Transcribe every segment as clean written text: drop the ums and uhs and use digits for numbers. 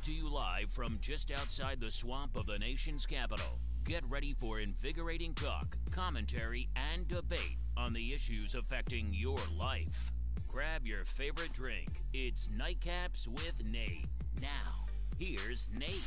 to you live from just outside the swamp of the nation's capital. Get ready for invigorating talk, commentary, and debate on the issues affecting your life. Grab your favorite drink. It's Nightcaps with Nate. Now, here's Nate.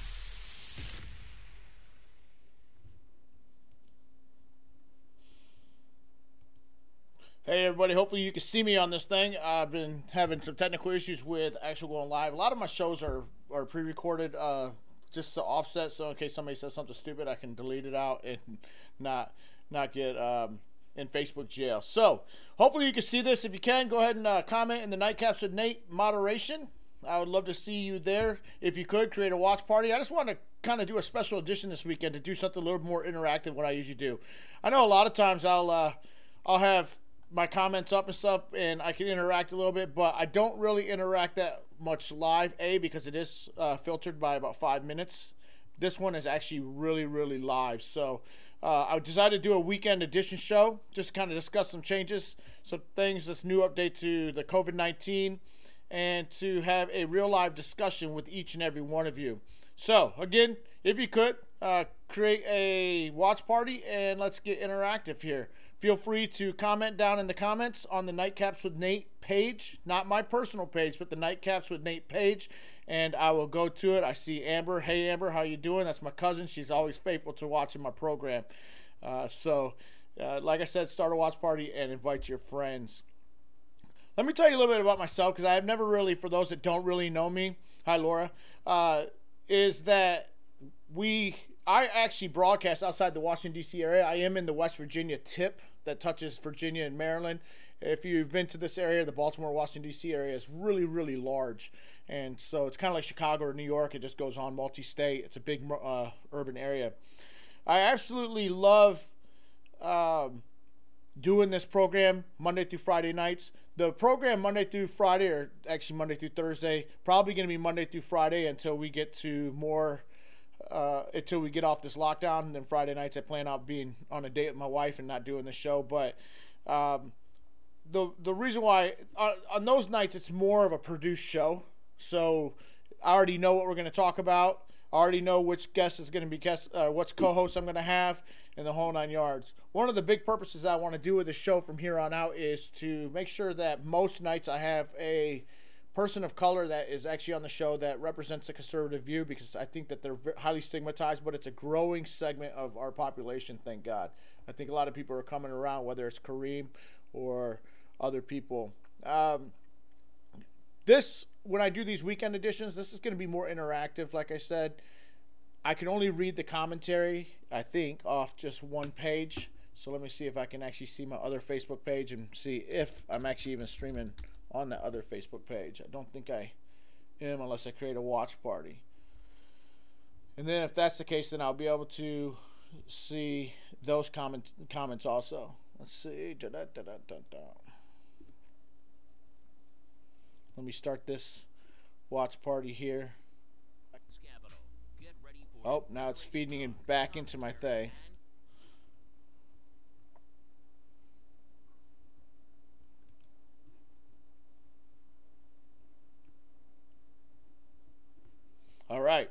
Hey everybody, hopefully you can see me on this thing. I've been having some technical issues with actually going live. A lot of my shows are pre-recorded just to offset, so in case somebody says something stupid, I can delete it out and not get in Facebook jail. So hopefully you can see this. If you can, go ahead and comment in the Nightcaps with Nate moderation. I would love to see you there. If you could, create a watch party. I just want to kind of do a special edition this weekend to do something a little more interactive than what I usually do. I know a lot of times I'll have my comments up and stuff and I can interact a little bit, but I don't really interact that much live, because it is filtered by about 5 minutes. This one is actually really live. So I decided to do a weekend edition show, just kind of discuss some changes, some things, this new update to the COVID-19, and to have a real live discussion with each and every one of you. So again, if you could, create a watch party and let's get interactive here. Feel free to comment down in the comments on the Nightcaps with Nate page. Not my personal page, but the Nightcaps with Nate page. And I will go to it. I see Amber. Hey, Amber, how you doing? That's my cousin. She's always faithful to watching my program. Like I said, start a watch party and invite your friends. Let me tell you a little bit about myself, because I have never really, for those that don't really know me, hi, Laura, is that I actually broadcast outside the Washington, D.C. area. I am in the West Virginia tip that touches Virginia and Maryland. If you've been to this area, the Baltimore, Washington, D.C. area is really large. And so it's kind of like Chicago or New York. It just goes on multi-state. It's a big urban area. I absolutely love doing this program Monday through Friday nights. The program Monday through Friday, or actually Monday through Thursday, probably going to be Monday through Friday until we get to more until we get off this lockdown. And then Friday nights I plan on being on a date with my wife and not doing the show. But the reason why on those nights it's more of a produced show, so I already know what we're going to talk about. I already know which guest is going to be which co-host I'm going to have, and the whole 9 yards. One of the big purposes I want to do with the show from here on out is to make sure that most nights I have a person of color that is actually on the show that represents the conservative view, because I think that they're highly stigmatized, but it's a growing segment of our population, thank God. I think a lot of people are coming around, whether it's Kareem or other people. When I do these weekend editions, this is going to be more interactive. Like I said, I can only read the commentary, I think, off just one page. So let me see if I can actually see my other Facebook page and see if I'm actually even streaming on that other Facebook page. I don't think I am unless I create a watch party. And then if that's the case, then I'll be able to see those comments also. Let's see. Let me start this watch party here. Oh, now it's feeding it back into my thing. All right,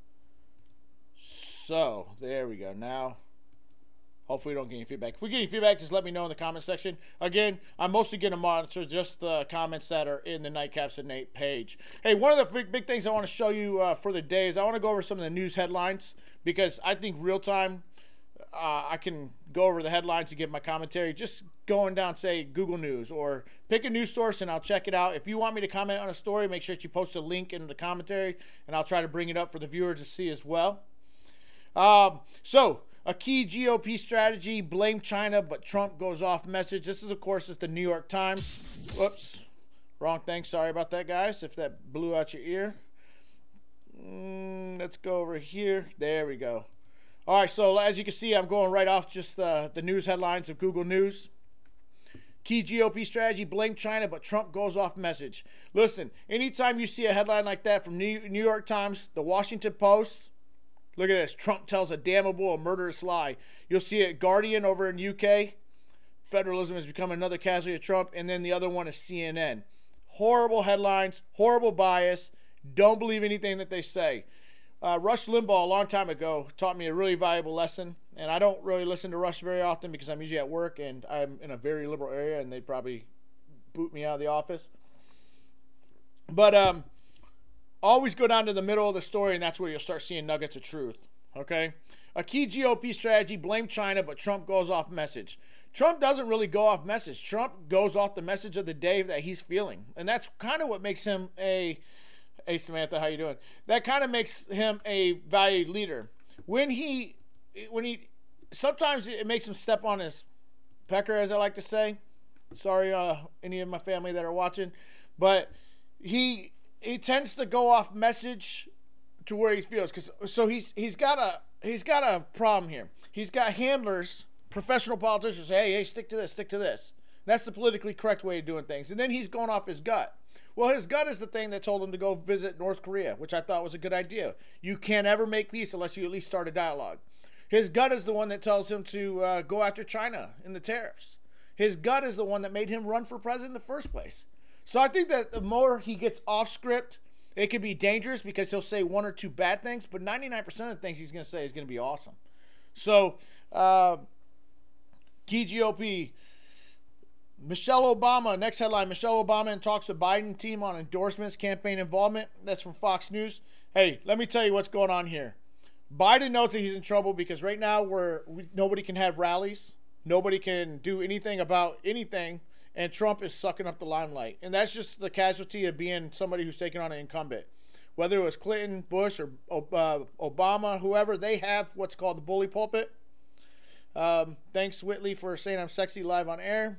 so there we go. Now, hopefully we don't get any feedback. If we get any feedback, just let me know in the comment section. Again, I'm mostly going to monitor just the comments that are in the Nightcaps and Nate page. Hey, one of the big things I want to show you for the day is I want to go over some of the news headlines, because I think real time I can go over the headlines and give my commentary. Just going down, say, Google News, or pick a news source and I'll check it out. If you want me to comment on a story, make sure that you post a link in the commentary, and I'll try to bring it up for the viewers to see as well. So, a key GOP strategy, blame China, but Trump goes off message. This is, of course, the New York Times. Whoops. Wrong thing. Sorry about that, guys, if that blew out your ear. Let's go over here. There we go. All right, so as you can see, I'm going right off just the news headlines of Google News. Key GOP strategy, blame China, but Trump goes off message. Listen, anytime you see a headline like that from New York Times, the Washington Post, look at this, Trump tells a damnable, a murderous lie. You'll see it, Guardian over in UK, federalism has become another casualty of Trump, and then the other one is CNN. Horrible headlines, horrible bias, Don't believe anything that they say. Rush Limbaugh, a long time ago, taught me a really valuable lesson. And I don't really listen to Rush very often because I'm usually at work and I'm in a very liberal area and they'd probably boot me out of the office. But always go down to the middle of the story, and that's where you'll start seeing nuggets of truth. Okay? A key GOP strategy, blame China, but Trump goes off message. Trump doesn't really go off message. Trump goes off the message of the day that he's feeling. And that's kind of what makes him a... Hey, Samantha, how you doing? That kind of makes him a valued leader. When he... Sometimes it makes him step on his pecker, as I like to say. Sorry, any of my family that are watching. But he tends to go off message to where he feels. So he's got a problem here. He's got handlers, professional politicians say, hey, stick to this, stick to this. That's the politically correct way of doing things. And then he's going off his gut. Well, his gut is the thing that told him to go visit North Korea, which I thought was a good idea. You can't ever make peace unless you at least start a dialogue. His gut is the one that tells him to go after China and the tariffs. His gut is the one that made him run for president in the first place. So I think that the more he gets off script, it could be dangerous because he'll say one or two bad things, but 99% of the things he's going to say is going to be awesome. So, key GOP, Michelle Obama, next headline, Michelle Obama in talks with Biden team on endorsements, campaign involvement. That's from Fox News. Hey, let me tell you what's going on here. Biden knows that he's in trouble because right now nobody can have rallies. Nobody can do anything about anything. And Trump is sucking up the limelight. And that's just the casualty of being somebody who's taking on an incumbent. Whether it was Clinton, Bush, or Obama, whoever, they have what's called the bully pulpit. Thanks, Whitley, for saying I'm sexy live on air.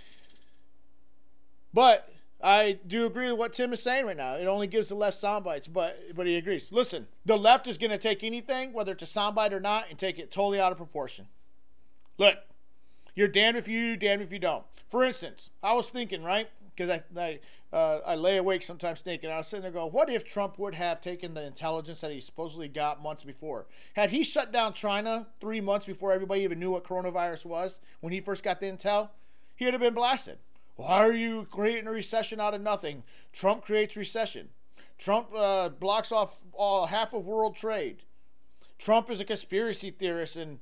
But I do agree with what Tim is saying right now. It only gives the left sound bites, but he agrees. Listen, the left is going to take anything, whether it's a soundbite or not, and take it totally out of proportion. Look, you're damned if you do, damned if you don't. For instance, I was thinking, right, because I lay awake sometimes thinking, I was sitting there going, what if Trump would have taken the intelligence that he supposedly got months before? Had he shut down China 3 months before everybody even knew what coronavirus was, when he first got the intel, he would have been blasted. Why are you creating a recession out of nothing? Trump creates recession. Trump blocks off half of world trade. Trump is a conspiracy theorist, and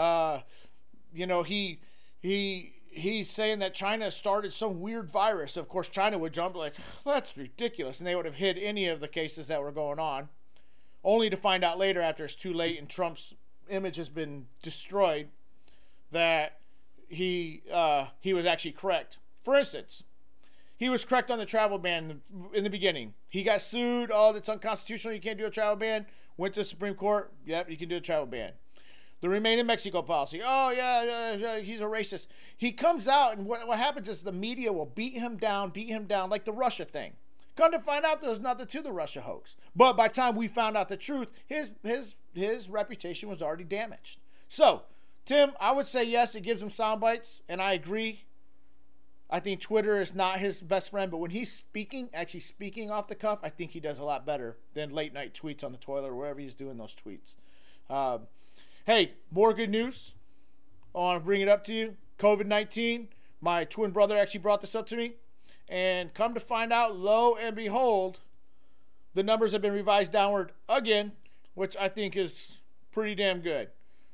he's saying that China started some weird virus. Of course, China would jump like, that's ridiculous, and they would have hid any of the cases that were going on, only to find out later after it's too late and Trump's image has been destroyed that he was actually correct. For instance, he was correct on the travel ban in the beginning. He got sued. Oh, that's unconstitutional. You can't do a travel ban. Went to the Supreme Court. Yep, you can do a travel ban. The Remain in Mexico policy. Oh, yeah, he's a racist. He comes out, and what happens is the media will beat him down like the Russia thing. Come to find out, there was nothing to the Russia hoax. But by the time we found out the truth, his reputation was already damaged. So, Tim, I would say yes, it gives him sound bites, and I agree. I think Twitter is not his best friend, but when he's actually speaking off the cuff, I think he does a lot better than late night tweets on the toilet or wherever he's doing those tweets. Hey, more good news. I want to bring it up to you. COVID-19. My twin brother actually brought this up to me. And come to find out, lo and behold, the numbers have been revised downward again, which I think is pretty damn good.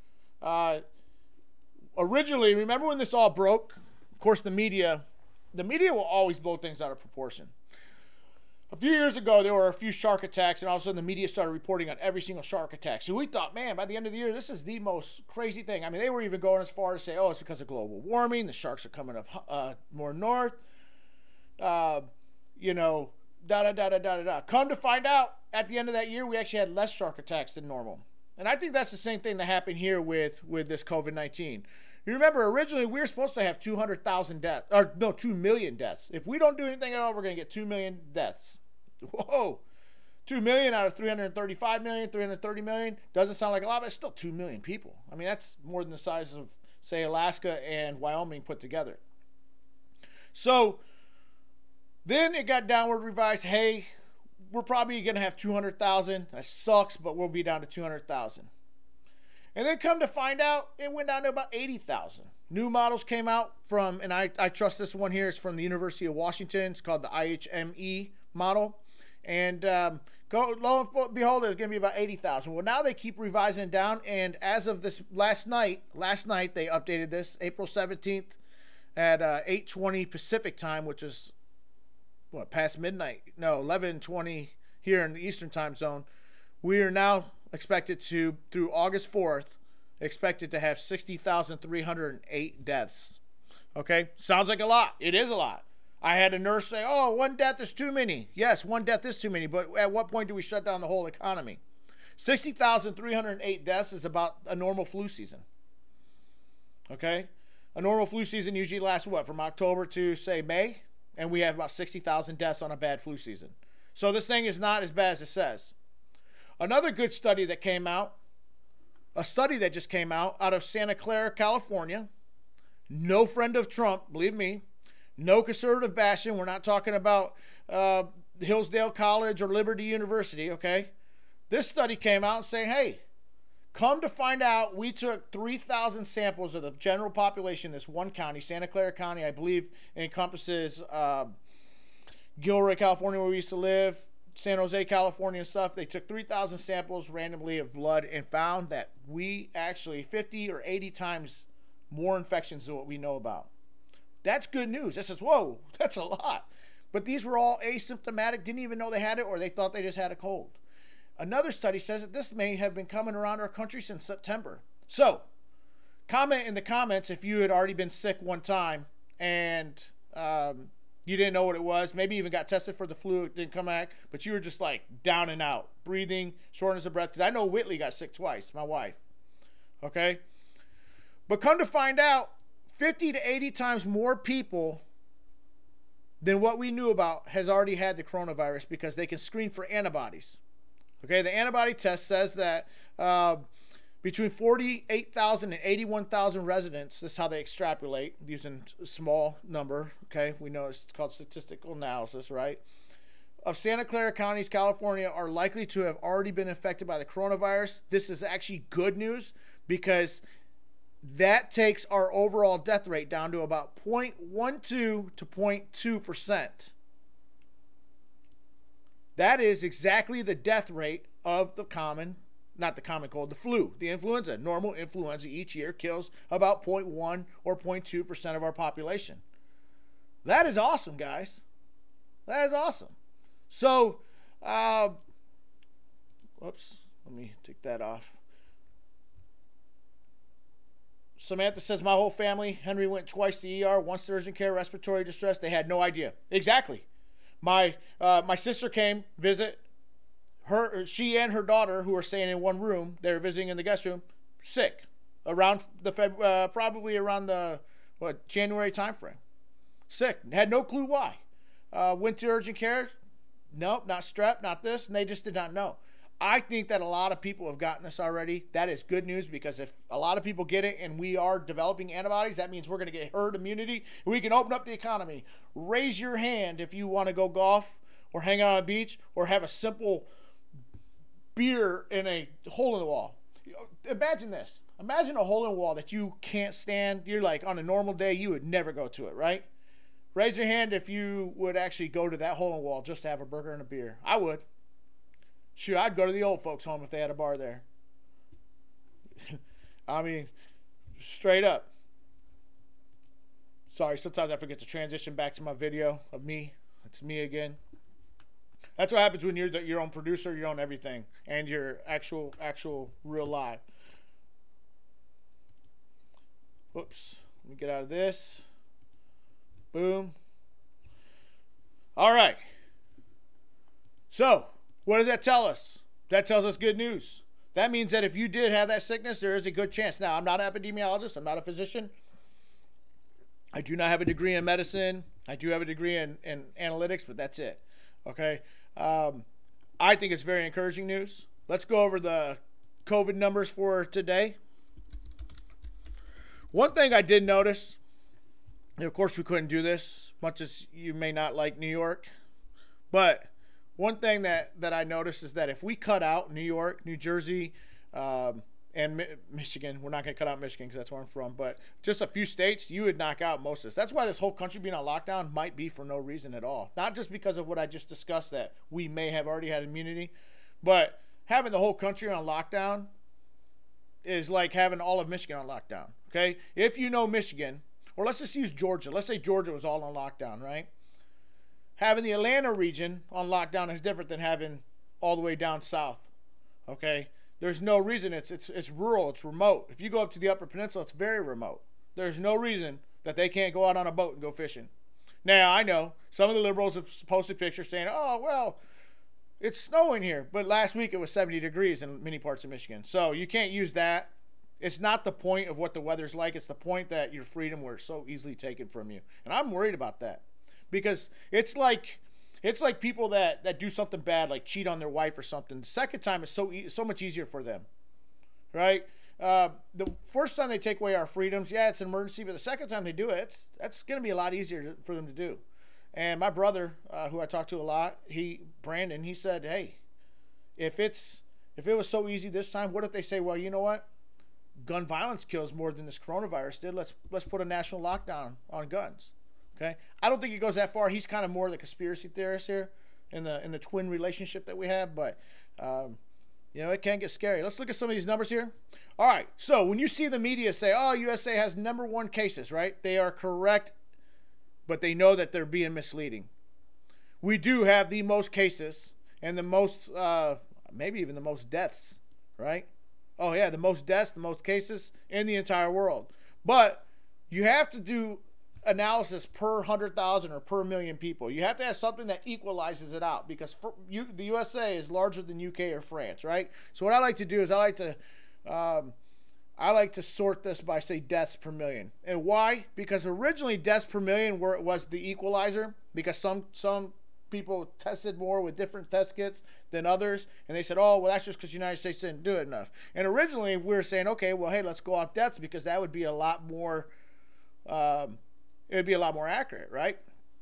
Originally, remember when this all broke? Of course, the media will always blow things out of proportion. A few years ago, there were a few shark attacks, and all of a sudden the media started reporting on every single shark attack. So we thought, man, by the end of the year, this is the most crazy thing. I mean, they were even going as far as to say, oh, it's because of global warming. The sharks are coming up more north. Da da da da da da. Come to find out, at the end of that year, we actually had less shark attacks than normal. And I think that's the same thing that happened here with this COVID-19. You remember, originally, we were supposed to have 200,000 deaths. Or, no, 2 million deaths. If we don't do anything at all, we're going to get 2 million deaths. Whoa. 2 million out of 335 million, 330 million. Doesn't sound like a lot, but it's still 2 million people. I mean, that's more than the size of, say, Alaska and Wyoming put together. So, then it got downward revised. Hey, we're probably going to have 200,000. That sucks, but we'll be down to 200,000. And then come to find out, it went down to about 80,000. New models came out from, and I trust this one here, it's from the University of Washington. It's called the IHME model. And Lo and behold, there's going to be about 80,000. Well, now they keep revising it down, and as of this last night they updated this, April 17th at 8:20 Pacific time, which is, what, past midnight? No, 11:20 here in the Eastern time zone. We are now expected to, through August 4th, expected to have 60,308 deaths. Okay? Sounds like a lot. It is a lot. I had a nurse say, oh, one death is too many. Yes, one death is too many, but at what point do we shut down the whole economy? 60,308 deaths is about a normal flu season. Okay? A normal flu season usually lasts, what, from October to, say, May? And we have about 60,000 deaths on a bad flu season. So this thing is not as bad as it says. Another good study that came out, a study that just came out of Santa Clara, California. No friend of Trump, believe me. No conservative bashing. We're not talking about Hillsdale College or Liberty University, okay? This study came out saying, hey, come to find out, we took 3,000 samples of the general population in this one county, Santa Clara County. I believe it encompasses Gilroy, California, where we used to live, San Jose, California and stuff. They took 3,000 samples randomly of blood and found that we actually 50 or 80 times more infections than what we know about. That's good news. That says, whoa, that's a lot. But these were all asymptomatic, didn't even know they had it, or they thought they just had a cold. Another study says that this may have been coming around our country since September. So, comment in the comments if you had already been sick one time and you didn't know what it was. Maybe even got tested for the flu, it didn't come back, but you were just like down and out, breathing, shortness of breath. Because I know Whitley got sick twice, my wife. Okay? But come to find out, 50 to 80 times more people than what we knew about has already had the coronavirus because they can screen for antibodies. Okay, the antibody test says that between 48,000 and 81,000 residents, this is how they extrapolate using a small number, okay? We know it's called statistical analysis, right? Of Santa Clara counties, California, are likely to have already been infected by the coronavirus. This is actually good news because that takes our overall death rate down to about 0.12 to 0.2%. That is exactly the death rate of the common, not the common cold, the flu, the influenza. Normal influenza each year kills about 0.1 or 0.2% of our population. That is awesome, guys. That is awesome. So, whoops, let me take that off. Samantha says, my whole family, Henry went twice to ER, once to urgent care, respiratory distress. They had no idea. Exactly. My sister came visit. She and her daughter, who were staying in one room, they were visiting in the guest room, sick. Around the probably around the January timeframe. Sick. Had no clue why. Went to urgent care. Nope, not strep, not this, and they just did not know. I think that a lot of people have gotten this already. That is good news because if a lot of people get it and we are developing antibodies, that means we're going to get herd immunity. We can open up the economy. Raise your hand if you want to go golf or hang out on a beach or have a simple beer in a hole in the wall. Imagine this. Imagine a hole in the wall that you can't stand. You're like, on a normal day, you would never go to it, right? Raise your hand if you would actually go to that hole in the wall just to have a burger and a beer. I would. Shoot, I'd go to the old folks' home if they had a bar there. I mean, straight up. Sorry, sometimes I forget to transition back to my video of me. It's me again. That's what happens when you're your own producer, your own everything, and you're actual real live. Whoops. Let me get out of this. Boom. All right. So, what does that tell us? That tells us good news. That means that if you did have that sickness, there is a good chance. Now, I'm not an epidemiologist. I'm not a physician. I do not have a degree in medicine. I do have a degree in analytics, but that's it. Okay? I think it's very encouraging news. Let's go over the COVID numbers for today. One thing I did notice, and of course we couldn't do this, much as you may not like New York, but one thing that I noticed is that if we cut out New York, New Jersey, and and Michigan. We're not going to cut out Michigan because that's where I'm from. But just a few states, you would knock out most of this. That's why this whole country being on lockdown might be for no reason at all. Not just because of what I just discussed, that we may have already had immunity, but having the whole country on lockdown is like having all of Michigan on lockdown, okay? If you know Michigan, or let's just use Georgia. Let's say Georgia was all on lockdown, right? Having the Atlanta region on lockdown is different than having all the way down south, okay? There's no reason. It's rural. It's remote. If you go up to the Upper Peninsula, it's very remote. There's no reason that they can't go out on a boat and go fishing. Now, I know some of the liberals have posted pictures saying, oh, well, it's snowing here. But last week it was 70 degrees in many parts of Michigan. So you can't use that. It's not the point of what the weather's like. It's the point that your freedom was so easily taken from you. And I'm worried about that because it's like people that do something bad, like cheat on their wife or something. The second time is so much easier for them, right? The first time they take away our freedoms, yeah, it's an emergency. But the second time they do it, that's going to be a lot easier for them to do. And my brother, who I talk to a lot, Brandon, he said, hey, if it was so easy this time, what if they say, well, you know what? Gun violence kills more than this coronavirus did. Let's put a national lockdown on guns. Okay, I don't think he goes that far. He's kind of more the conspiracy theorist here in the twin relationship that we have. But it can get scary. Let's look at some of these numbers here. All right, so when you see the media say, "Oh, USA has #1 cases," right? They are correct, but they know that they're being misleading. We do have the most cases and the most, maybe even the most deaths, right? Oh yeah, the most deaths, the most cases in the entire world. But you have to do analysis per 100,000 or per million people. You have to have something that equalizes it out because the USA is larger than UK or France, right? So what I like to do is I like to sort this by, say, deaths per million. And why? Because originally deaths per million was the equalizer because some people tested more with different test kits than others, and they said, oh, well, that's just because the United States didn't do it enough. And originally we were saying, okay, well, hey, let's go off deaths because that would be a lot more it would be a lot more accurate, right?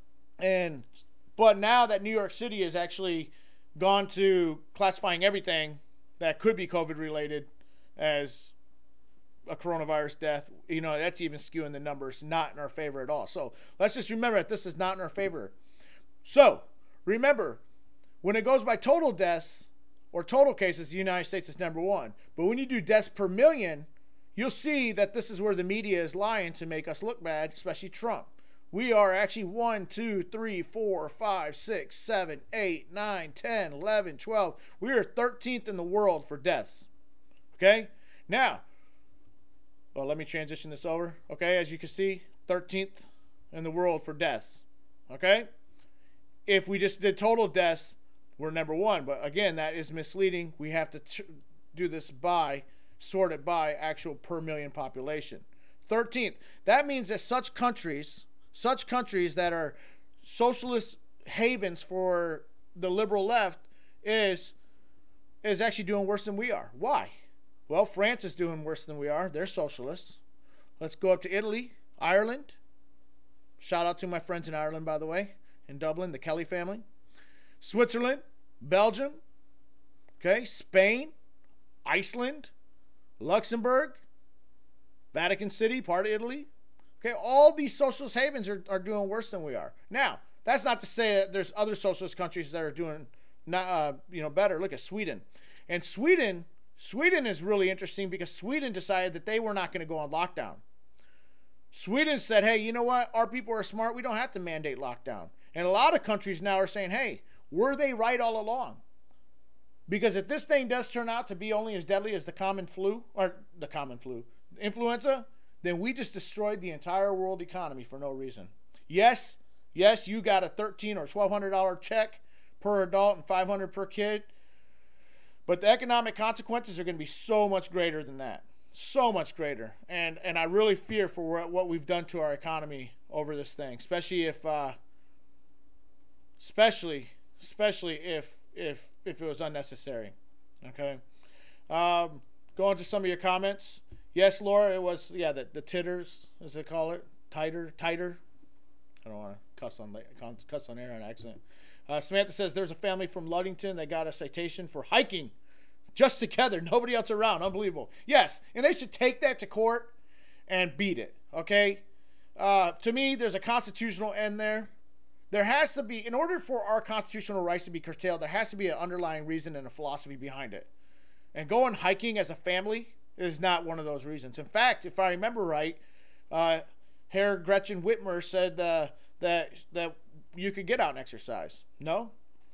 But now that New York City has actually gone to classifying everything that could be COVID related as a coronavirus death, that's even skewing the numbers, not in our favor at all. So let's just remember that this is not in our favor. So remember, when it goes by total deaths or total cases, the United States is #1. But when you do deaths per million, you'll see that this is where the media is lying to make us look bad, especially Trump. We are actually 1, 2, 3, 4, 5, 6, 7, 8, 9, 10, 11, 12. We are 13th in the world for deaths. Okay? Now, well, let me transition this over. Okay, as you can see, 13th in the world for deaths. Okay? If we just did total deaths, we're #1. But again, that is misleading. We have to do this sort it by actual per million population. 13th. That means that such countries that are socialist havens for the liberal left is actually doing worse than we are. Why? Well, France is doing worse than we are. They're socialists. Let's go up to Italy, Ireland. Shout out to my friends in Ireland, by the way, in Dublin, the Kelly family. Switzerland, Belgium, okay, Spain, Iceland, Luxembourg, Vatican City, part of Italy. Okay, all these socialist havens are doing worse than we are. Now, that's not to say that there's other socialist countries that are doing better. Look at Sweden. And Sweden is really interesting because Sweden decided that they were not going to go on lockdown. Sweden said, hey, you know what? Our people are smart. We don't have to mandate lockdown. And a lot of countries now are saying, hey, were they right all along? Because if this thing does turn out to be only as deadly as influenza, then we just destroyed the entire world economy for no reason. Yes, you got a $1,300 or $1,200 check per adult and $500 per kid, but the economic consequences are going to be so much greater than that. So much greater. And I really fear for what we've done to our economy over this thing, especially if it was unnecessary. Okay. Going to some of your comments. Yes, Laura, it was, the titters, as they call it. Tighter. I don't want to cuss on air on accident. Samantha says there's a family from Ludington that got a citation for hiking Just together, nobody else around. Unbelievable. Yes, and they should take that to court and beat it, okay? To me, there's a constitutional end there. There has to be, in order for our constitutional rights to be curtailed, there has to be an underlying reason and a philosophy behind it. And going hiking as a family is not one of those reasons. In fact, if I remember right, Herr Gretchen Whitmer said that you could get out and exercise. No?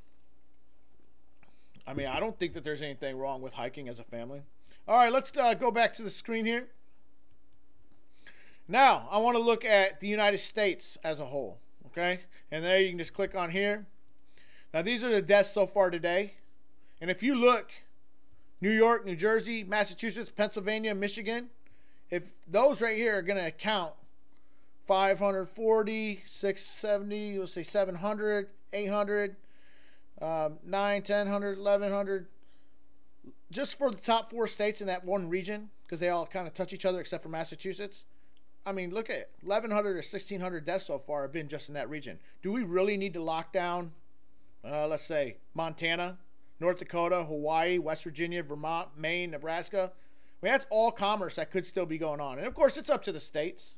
I mean, I don't think that there's anything wrong with hiking as a family. All right, let's go back to the screen here. Now, I want to look at the United States as a whole, okay? And there you can just click on here. Now, these are the deaths so far today. And if you look, New York, New Jersey, Massachusetts, Pennsylvania, Michigan, if those right here are going to count 540, 670, let's say 700, 800, 9, 10, 100, 1100, just for the top 4 states in that one region, because they all kind of touch each other except for Massachusetts. I mean, look at it. 1,100 or 1,600 deaths so far have been just in that region. Do we really need to lock down, let's say, Montana, North Dakota, Hawaii, West Virginia, Vermont, Maine, Nebraska? I mean, that's all commerce that could still be going on. And, of course, it's up to the states.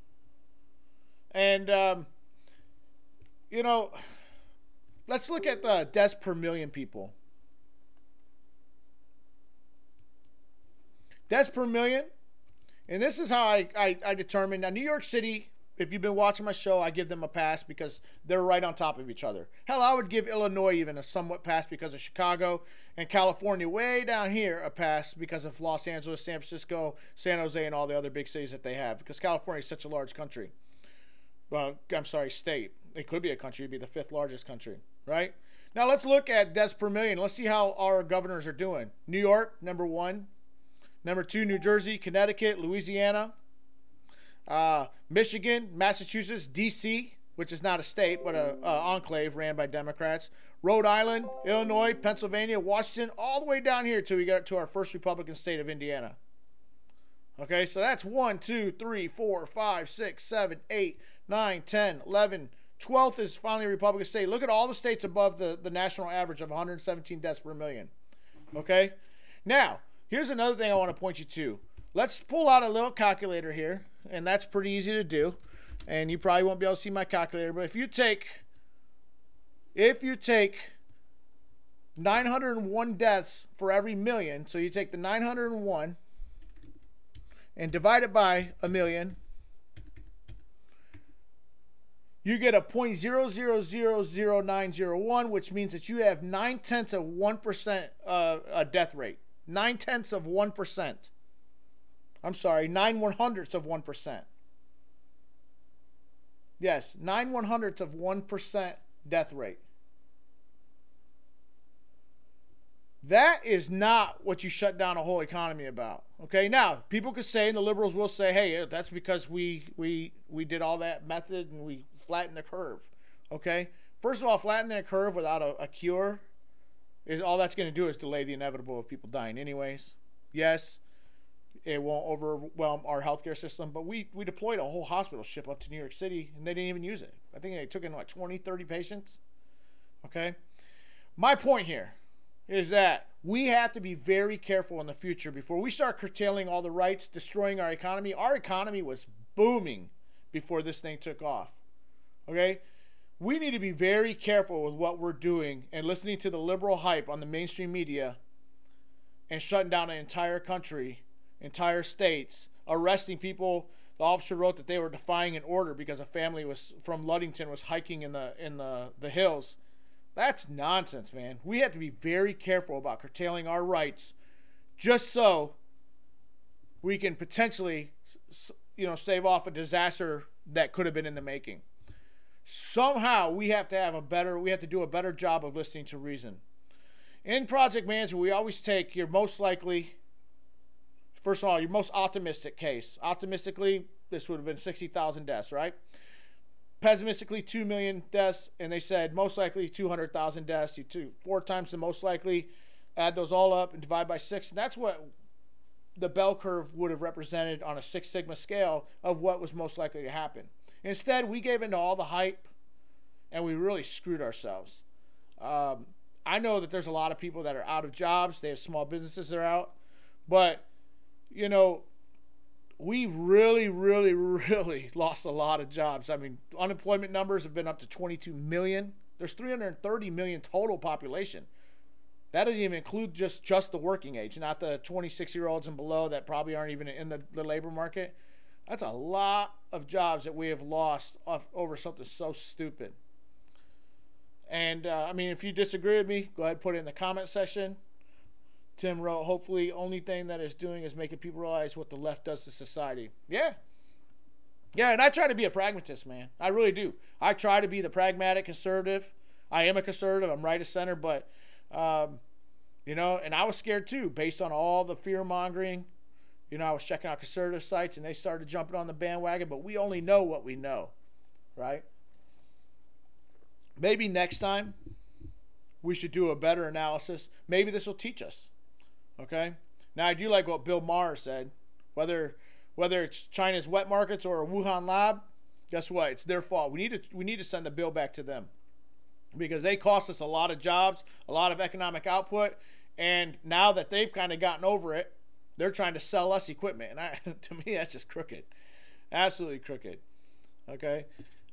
And, you know, let's look at the deaths per million people. Deaths per million. And this is how I determine. Now, New York City, if you've been watching my show, I give them a pass because they're right on top of each other. Hell, I would give Illinois even a somewhat pass because of Chicago, and California way down here a pass because of Los Angeles, San Francisco, San Jose, and all the other big cities that they have, because California is such a large country. Well, I'm sorry, state. It could be a country. It'd be the 5th largest country, right? Now, let's look at deaths per million. Let's see how our governors are doing. New York, number 1. Number 2, New Jersey, Connecticut, Louisiana, Michigan, Massachusetts, D.C., which is not a state, but an enclave ran by Democrats, Rhode Island, Illinois, Pennsylvania, Washington, all the way down here till we get to our first Republican state of Indiana. Okay, so that's 1, 2, 3, 4, 5, 6, 7, 8, 9, 10, 11. 12th is finally a Republican state. Look at all the states above the national average of 117 deaths per million. Okay, now, here's another thing I want to point you to. Let's pull out a little calculator here, and that's pretty easy to do. And you probably won't be able to see my calculator, but if you take 901 deaths for every million, so you take the 901 and divide it by a million, you get a 0.000901, which means that you have 0.9% a death rate. 0.9%. I'm sorry, 0.09% of 1%. Yes, 0.09% death rate. That is not what you shut down a whole economy about. Okay, now people could say, and the liberals will say, hey, that's because we did all that method and we flattened the curve. Okay, first of all, flattening the curve without a cure is all that's going to do is delay the inevitable of people dying anyways. Yes, it won't overwhelm our healthcare system, but we deployed a whole hospital ship up to New York City, and they didn't even use it. I think they took in like 20, 30 patients. Okay? My point here is that we have to be very careful in the future before we start curtailing all the rights, destroying our economy. Our economy was booming before this thing took off. Okay? We need to be very careful with what we're doing and listening to the liberal hype on the mainstream media and shutting down an entire country, entire states, arresting people. The officer wrote that they were defying an order because a family was from Ludington was hiking in the hills. That's nonsense, man. We have to be very careful about curtailing our rights just so we can potentially, save off a disaster that could have been in the making. Somehow we have to do a better job of listening to reason. In project management, we always take your most likely, first of all, your most optimistic case. Optimistically, this would have been 60,000 deaths, right? Pessimistically, 2 million deaths, and they said most likely 200,000 deaths. You do 4 times the most likely, add those all up and divide by 6, and that's what the bell curve would have represented on a 6 Sigma scale of what was most likely to happen. Instead, we gave into all the hype, and we really screwed ourselves. I know that there's a lot of people that are out of jobs. They have small businesses that are out. But, you know, we really, really, really lost a lot of jobs. I mean, unemployment numbers have been up to 22 million. There's 330 million total population. That doesn't even include just the working age, not the 26-year-olds and below that probably aren't even in the labor market. That's a lot of jobs that we have lost over something so stupid. And, I mean, if you disagree with me, go ahead and put it in the comment section. Tim wrote, hopefully only thing that it's doing is making people realize what the left does to society. Yeah. Yeah, and I try to be a pragmatist, man. I really do. I try to be the pragmatic conservative. I am a conservative. I'm right of center, but, you know, and I was scared too based on all the fear-mongering. You know, I was checking out conservative sites, and they started jumping on the bandwagon, but we only know what we know, right? Maybe next time we should do a better analysis. Maybe this will teach us, okay? Now, I do like what Bill Maher said. Whether it's China's wet markets or a Wuhan lab, guess what? It's their fault. We need to send the bill back to them because they cost us a lot of jobs, a lot of economic output, and now that they've kind of gotten over it, they're trying to sell us equipment, and to me, that's just crooked. Absolutely crooked. Okay?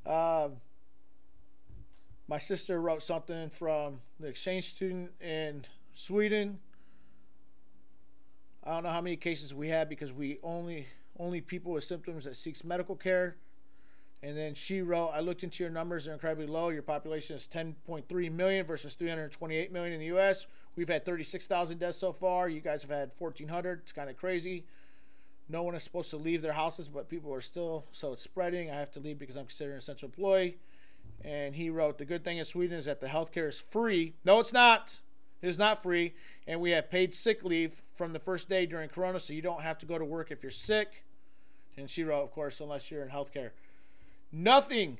My sister wrote something from the exchange student in Sweden. I don't know how many cases we had because we only people with symptoms that seeks medical care. And then she wrote, I looked into your numbers, they're incredibly low. Your population is 10.3 million versus 328 million in the U.S. We've had 36,000 deaths so far. You guys have had 1,400. It's kind of crazy. No one is supposed to leave their houses, but people are still, so it's spreading. I have to leave because I'm considered an essential employee. And he wrote, the good thing in Sweden is that the healthcare is free. No, it's not. It is not free. And we have paid sick leave from the first day during Corona, so you don't have to go to work if you're sick. And she wrote, of course, unless you're in healthcare. Nothing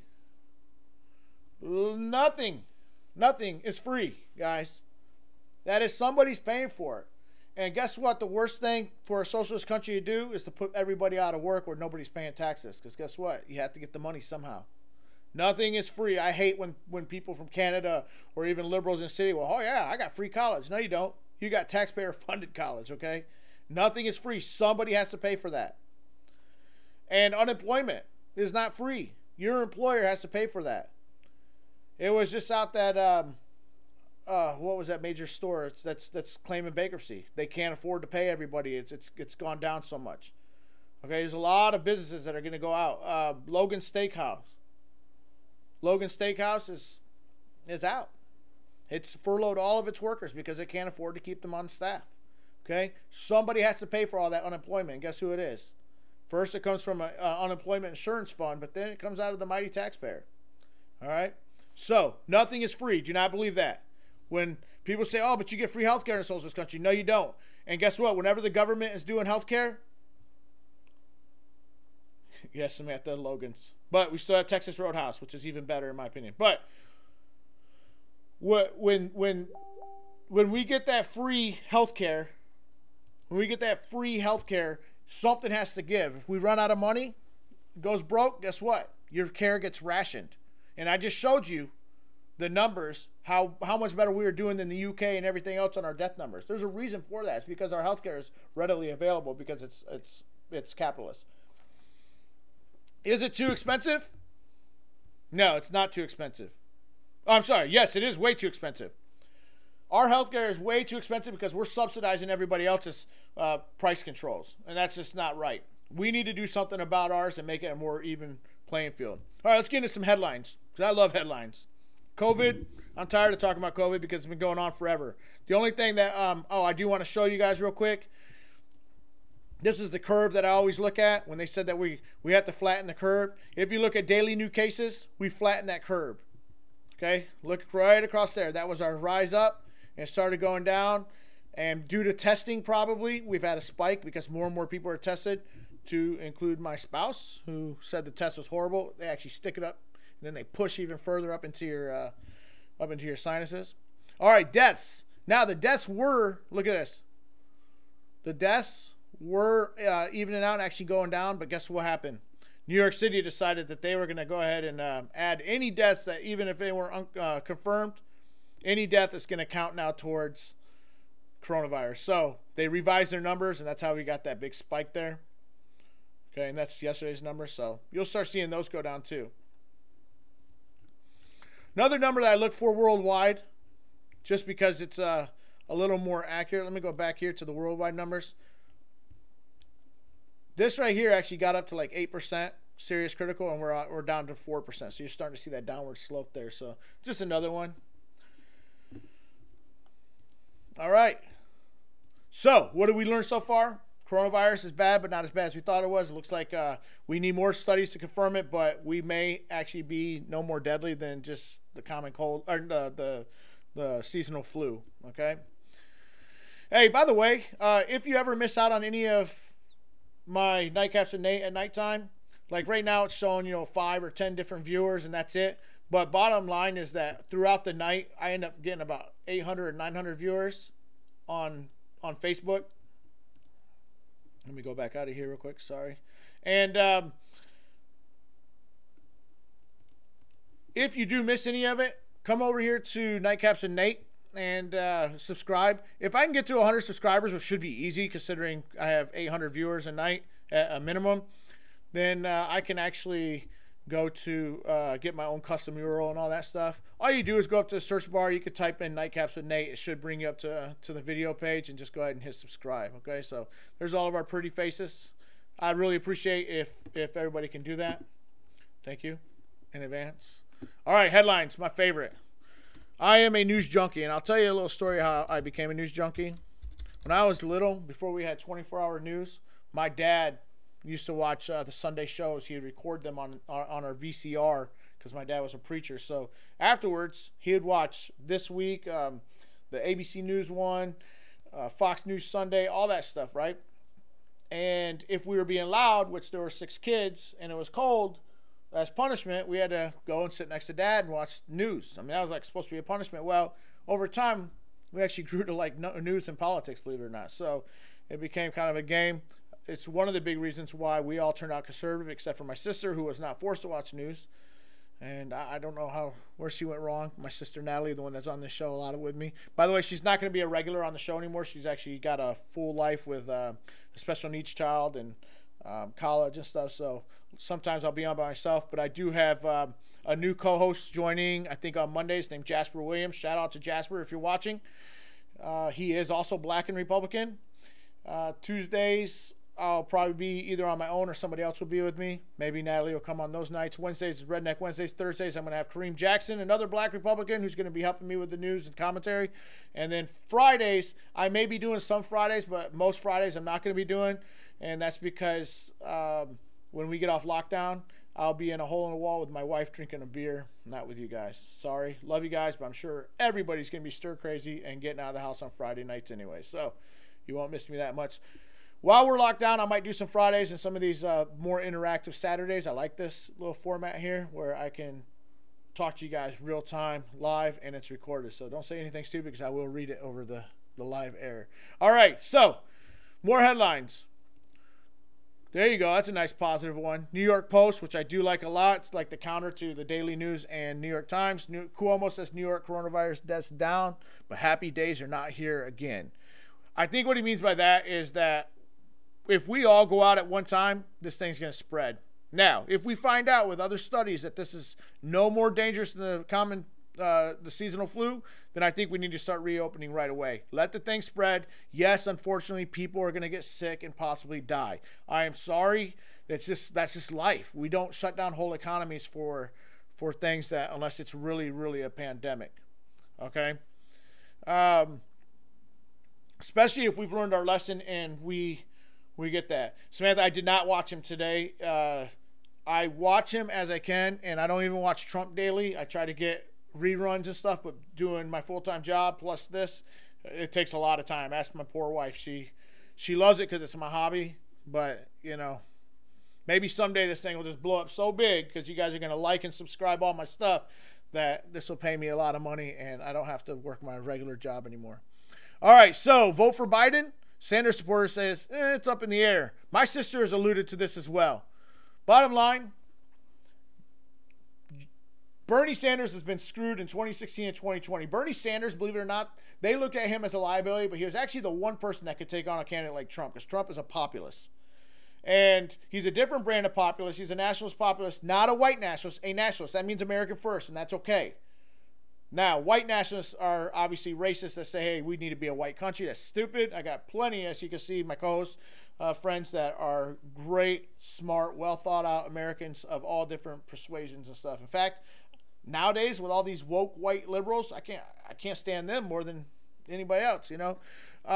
is free, guys. That is, somebody's paying for it. And guess what? The worst thing for a socialist country to do is to put everybody out of work where nobody's paying taxes. Because guess what? You have to get the money somehow. Nothing is free. I hate when people from Canada or even liberals in the city, well, oh yeah, I got free college. No, you don't. You got taxpayer-funded college, okay? Nothing is free. Somebody has to pay for that. And unemployment is not free. Your employer has to pay for that. It was just out that, what was that major store that's claiming bankruptcy? They can't afford to pay everybody. It's gone down so much. Okay, there's a lot of businesses that are going to go out. Logan Steakhouse is out. It's furloughed all of its workers because they can't afford to keep them on staff. Okay, somebody has to pay for all that unemployment. And guess who it is? First, it comes from an unemployment insurance fund, but then it comes out of the mighty taxpayer. All right? So, nothing is free. Do not believe that. When people say, oh, but you get free health care in a socialist country. No, you don't. And guess what? Whenever the government is doing health care, yes, I'm at the Logans. But we still have Texas Roadhouse, which is even better in my opinion. But when we get that free health care, something has to give. If we run out of money, it goes broke, guess what? Your care gets rationed. And I just showed you the numbers, how much better we are doing than the UK and everything else on our death numbers. There's a reason for that. It's because our healthcare is readily available because it's capitalist. Is it too expensive? No, it's not too expensive. Oh, I'm sorry. Yes, it is way too expensive. Our healthcare is way too expensive because we're subsidizing everybody else's price controls, and that's just not right. We need to do something about ours and make it a more even playing field. All right, let's get into some headlines because I love headlines. COVID. I'm tired of talking about COVID because it's been going on forever. The only thing that I do want to show you guys real quick. This is the curve that I always look at when they said that we have to flatten the curve. If you look at daily new cases, we flatten that curve. Okay, look right across there. That was our rise up, and it started going down. And due to testing, probably, we've had a spike because more and more people are tested, to include my spouse, who said the test was horrible. They actually stick it up, and then they push even further up into your sinuses. All right, deaths. Now, the deaths were, look at this. The deaths were evening out and actually going down, but guess what happened? New York City decided that they were going to go ahead and add any deaths that, even if they were confirmed, any death is going to count now towards coronavirus. So they revised their numbers, and that's how we got that big spike there. Okay, and that's yesterday's number. So you'll start seeing those go down too. Another number that I look for worldwide, just because it's a little more accurate. Let me go back here to the worldwide numbers. This right here actually got up to like 8% serious critical, and we're down to 4%. So you're starting to see that downward slope there. So just another one. All right. So what did we learn so far? Coronavirus is bad, but not as bad as we thought it was. It looks like we need more studies to confirm it, but we may actually be no more deadly than just the common cold or the seasonal flu. Okay. Hey, by the way, if you ever miss out on any of my Nightcaps with Nate at nighttime, like right now it's showing 5 or 10 different viewers, and that's it. But bottom line is that throughout the night, I end up getting about 800 or 900 viewers on Facebook. Let me go back out of here real quick. Sorry. And if you do miss any of it, come over here to Nightcaps and Nate and subscribe. If I can get to 100 subscribers, which should be easy considering I have 800 viewers a night at a minimum, then I can actually go to get my own custom URL and all that stuff. All you do is go up to the search bar. You could type in Nightcaps with Nate. It should bring you up to the video page, and just go ahead and hit subscribe. Okay, so there's all of our pretty faces. I'd really appreciate if everybody can do that. Thank you in advance. All right, headlines, my favorite. I am a news junkie, and I'll tell you a little story how I became a news junkie. When I was little, before we had 24-hour news, my dad used to watch the Sunday shows. He would record them on our VCR because my dad was a preacher. So afterwards, he would watch This Week, the ABC News one, Fox News Sunday, all that stuff, right? And if we were being loud, which there were 6 kids, and it was cold, as punishment, we had to go and sit next to Dad and watch news. I mean, that was like supposed to be a punishment. Well, over time, we actually grew to like news and politics, believe it or not. So it became kind of a game. It's one of the big reasons why we all turned out conservative, except for my sister, who was not forced to watch news. And I don't know where she went wrong. My sister Natalie, the one that's on this show a lot with me. By the way, she's not going to be a regular on the show anymore. She's actually got a full life with a special needs child and college and stuff. So sometimes I'll be on by myself. But I do have a new co-host joining, I think, on Mondays, named Jasper Williams. Shout out to Jasper if you're watching. He is also Black and Republican. Tuesdays, I'll probably be either on my own or somebody else will be with me. Maybe Natalie will come on those nights. Wednesdays is Redneck Wednesdays. Thursdays, I'm going to have Kareem Jackson, another Black Republican, who's going to be helping me with the news and commentary. And then Fridays, I may be doing some Fridays, but most Fridays I'm not going to be doing. And that's because when we get off lockdown, I'll be in a hole in the wall with my wife drinking a beer, not with you guys. Sorry. Love you guys, but I'm sure everybody's going to be stir crazy and getting out of the house on Friday nights anyway. So you won't miss me that much. While we're locked down, I might do some Fridays and some of these more interactive Saturdays. I like this little format here where I can talk to you guys real time, live, and it's recorded. So don't say anything stupid because I will read it over the live air. All right, so more headlines. There you go. That's a nice positive one. New York Post, which I do like a lot. It's like the counter to the Daily News and New York Times. Cuomo says New York coronavirus deaths down, but happy days are not here again. I think what he means by that is that if we all go out at one time, this thing's going to spread. Now, if we find out with other studies that this is no more dangerous than the seasonal flu, then I think we need to start reopening right away. Let the thing spread. Yes, unfortunately, people are going to get sick and possibly die. I am sorry. That's just life. We don't shut down whole economies for things that, unless it's really, really a pandemic. Okay? Especially if we've learned our lesson and we get that. Samantha, I did not watch him today. I watch him as I can, and I don't even watch Trump daily. I try to get reruns and stuff, but doing my full-time job plus this, it takes a lot of time. Ask my poor wife. She loves it because it's my hobby, but, maybe someday this thing will just blow up so big because you guys are going to like and subscribe all my stuff that this will pay me a lot of money, and I don't have to work my regular job anymore. All right, so vote for Biden. Sanders supporter says, it's up in the air. My sister has alluded to this as well. Bottom line, Bernie Sanders has been screwed in 2016 and 2020. Bernie Sanders, believe it or not, they look at him as a liability, but he was actually the one person that could take on a candidate like Trump, because Trump is a populist. And he's a different brand of populist. He's a nationalist populist, not a white nationalist, a nationalist. That means American first, and that's okay. Now, white nationalists are obviously racist that say, hey, we need to be a white country. That's stupid. I got plenty, as you can see, my co-hosts, friends that are great, smart, well-thought-out Americans of all different persuasions and stuff. In fact, nowadays, with all these woke white liberals, I can't stand them more than anybody else, you know.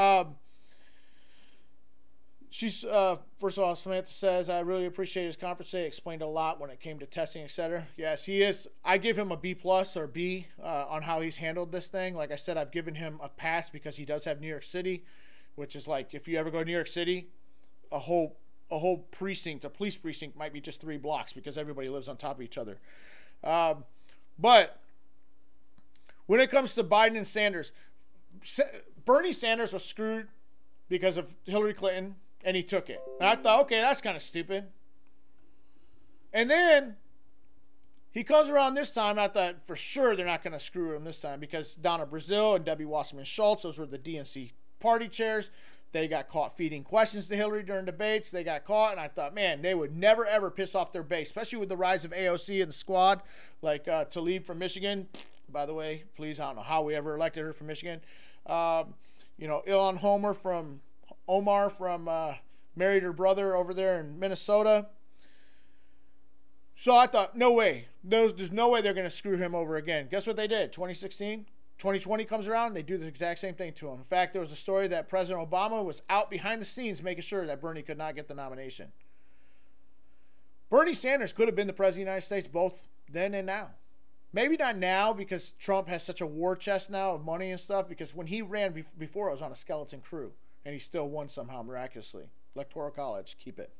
She's first of all, Samantha says, I really appreciate his conference today. Explained a lot when it came to testing, etc. Yes, he is. I give him a B+ or B on how he's handled this thing. Like I said, I've given him a pass because he does have New York City, which is like, if you ever go to New York City, a whole precinct, a police precinct might be just 3 blocks because everybody lives on top of each other. But when it comes to Biden and Sanders, Bernie Sanders was screwed because of Hillary Clinton, and he took it. And I thought, okay, that's kind of stupid. And then he comes around this time, and I thought for sure they're not going to screw him this time, because Donna Brazile and Debbie Wasserman Schultz, those were the DNC party chairs. They got caught feeding questions to Hillary during debates. They got caught, and I thought, man, they would never, ever piss off their base, especially with the rise of AOC and the squad, like Tlaib from Michigan. By the way, please, I don't know how we ever elected her from Michigan. You know, Ilhan Omar from married her brother over there in Minnesota. So I thought, no way. There's no way they're going to screw him over again. Guess what they did? 2016, 2020 comes around, they do the exact same thing to him. In fact, there was a story that President Obama was out behind the scenes making sure that Bernie could not get the nomination. Bernie Sanders could have been the President of the United States both then and now. Maybe not now, because Trump has such a war chest now of money and stuff, because when he ran before, it was on a skeleton crew, and he still won somehow miraculously. Electoral College, keep it.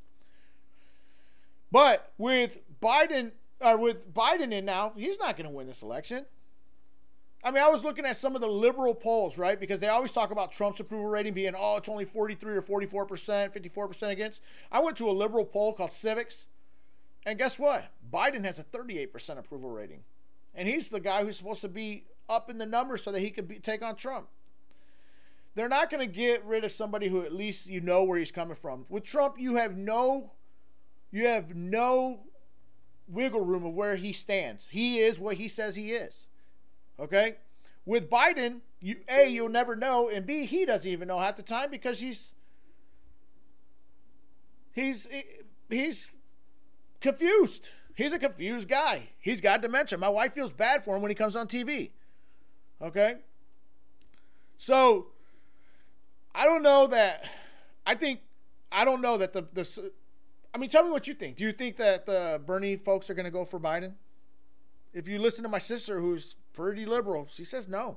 But with Biden in now, he's not going to win this election. I mean, I was looking at some of the liberal polls, right? Because they always talk about Trump's approval rating being, oh, it's only 43 or 44%, 54% against. I went to a liberal poll called Civics, and guess what? Biden has a 38% approval rating. And he's the guy who's supposed to be up in the numbers so that he could take on Trump. They're not going to get rid of somebody who at least you know where he's coming from. With Trump, you have no wiggle room of where he stands. He is what he says he is. Okay? With Biden, you'll never know, and B, he doesn't even know half the time, because he's confused. He's a confused guy. He's got dementia. My wife feels bad for him when he comes on TV. Okay? So, I don't know that I mean, tell me what you think. Do you think that the Bernie folks are going to go for Biden? If you listen to my sister, who's pretty liberal, she says no.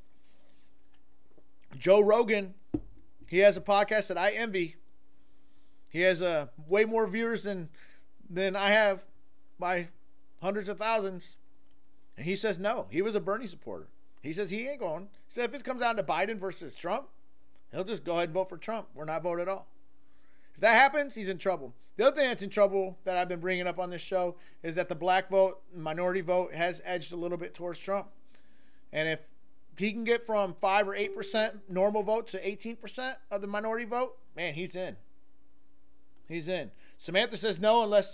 Joe Rogan, he has a podcast that I envy. He has way more viewers than I have by hundreds of thousands. And he says no. He was a Bernie supporter. He says he ain't going. He said if it comes down to Biden versus Trump, he'll just go ahead and vote for Trump. We're not vote at all. If that happens, he's in trouble. The other thing that's in trouble that I've been bringing up on this show is that the black vote, minority vote, has edged a little bit towards Trump. And if he can get from 5 or 8% normal vote to 18% of the minority vote, man, he's in. He's in. Samantha says no unless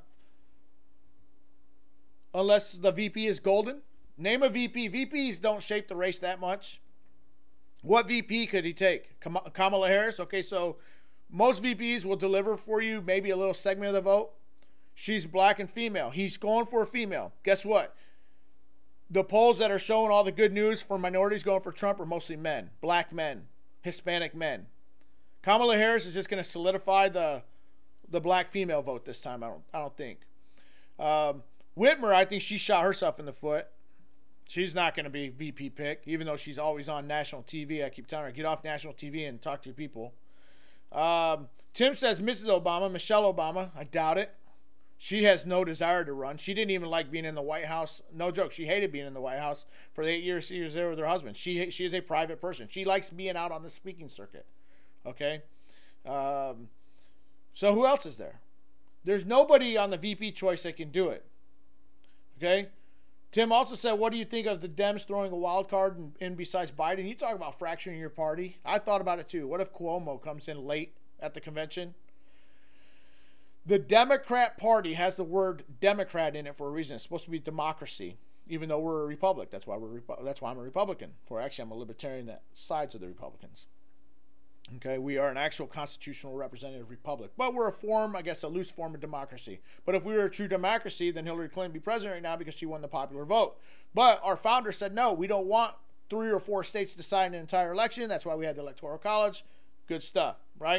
the VP is golden. Name a VP. VPs don't shape the race that much. What VP could he take? Kamala Harris? Okay, so most VPs will deliver for you maybe a little segment of the vote. She's black and female. He's going for a female. Guess what? The polls that are showing all the good news for minorities going for Trump are mostly men. Black men. Hispanic men. Kamala Harris is just going to solidify the black female vote this time, I don't think. Whitmer, I think she shot herself in the foot. She's not going to be VP pick, even though she's always on national TV. I keep telling her, get off national TV and talk to your people. Tim says Mrs. Obama, Michelle Obama. I doubt it. She has no desire to run. She didn't even like being in the White House. No joke. She hated being in the White House for the 8 years she was there with her husband. She is a private person. She likes being out on the speaking circuit. Okay? So who else is there? There's nobody on the VP choice that can do it. Okay? Tim also said, what do you think of the Dems throwing a wild card in besides Biden? You talk about fracturing your party. I thought about it too. What if Cuomo comes in late at the convention? The Democrat Party has the word Democrat in it for a reason. It's supposed to be democracy, even though we're a republic. That's why I'm a Republican. Or actually, I'm a libertarian that sides of the Republicans. Okay, we are an actual constitutional representative republic, but we're a form, I guess, a loose form of democracy. But if we were a true democracy, then Hillary Clinton would be president right now because she won the popular vote. But our founder said, no, we don't want 3 or 4 states deciding an entire election. That's why we had the Electoral College. Good stuff, right?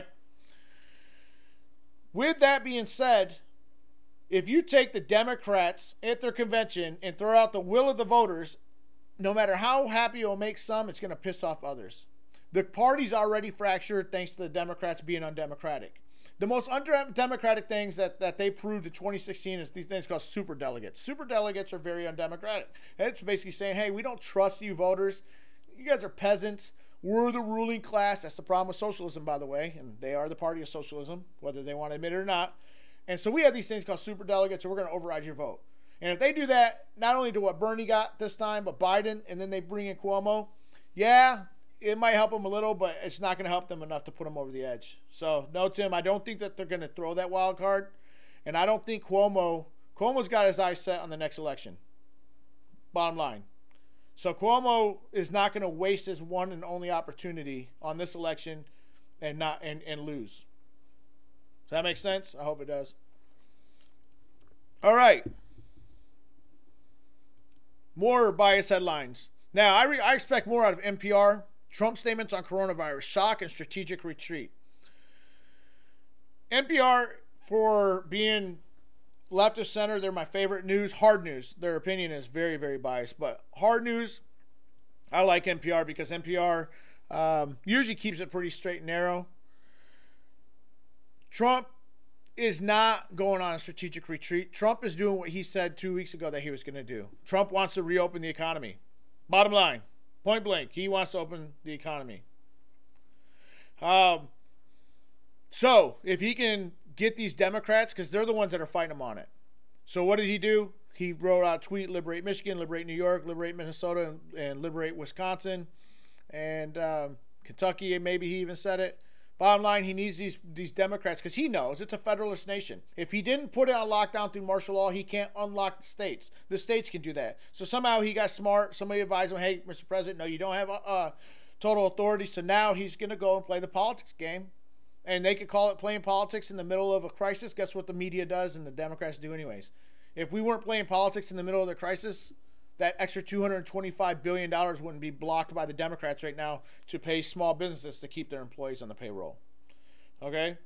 With that being said, if you take the Democrats at their convention and throw out the will of the voters, no matter how happy it will make some, it's going to piss off others. The party's already fractured thanks to the Democrats being undemocratic. The most undemocratic things that they proved in 2016 is these things called superdelegates. Superdelegates are very undemocratic. It's basically saying, hey, we don't trust you voters. You guys are peasants. We're the ruling class. That's the problem with socialism, by the way. And they are the party of socialism, whether they want to admit it or not. And so we have these things called superdelegates, and we're going to override your vote. And if they do that, not only do what Bernie got this time, but Biden, and then they bring in Cuomo, yeah, it might help them a little, but it's not going to help them enough to put them over the edge. So, no, Tim, I don't think that they're going to throw that wild card. And I don't think Cuomo's got his eyes set on the next election. Bottom line. So Cuomo is not going to waste his one and only opportunity on this election and lose. Does that make sense? I hope it does. All right. More bias headlines. Now, I expect more out of NPR. Trump statements on coronavirus, shock and strategic retreat. NPR, for being left of center, they're my favorite news. Hard news. Their opinion is very, very biased. But hard news, I like NPR because NPR usually keeps it pretty straight and narrow. Trump is not going on a strategic retreat. Trump is doing what he said 2 weeks ago that he was going to do. Trump wants to reopen the economy. Bottom line, point blank, he wants to open the economy. So if he can get these Democrats, because they're the ones that are fighting him on it. So what did he do? He wrote out a tweet, liberate Michigan, liberate New York, liberate Minnesota, and liberate Wisconsin. And Kentucky, maybe he even said it. Bottom line, he needs these Democrats because he knows it's a federalist nation. If he didn't put it on lockdown through martial law, he can't unlock the states. The states can do that. So somehow he got smart. Somebody advised him, hey, Mr. President, no, you don't have total authority. So now he's going to go and play the politics game. And they could call it playing politics in the middle of a crisis. Guess what the media does and the Democrats do anyways? If we weren't playing politics in the middle of the crisis, that extra $225 billion wouldn't be blocked by the Democrats right now to pay small businesses to keep their employees on the payroll. Okay?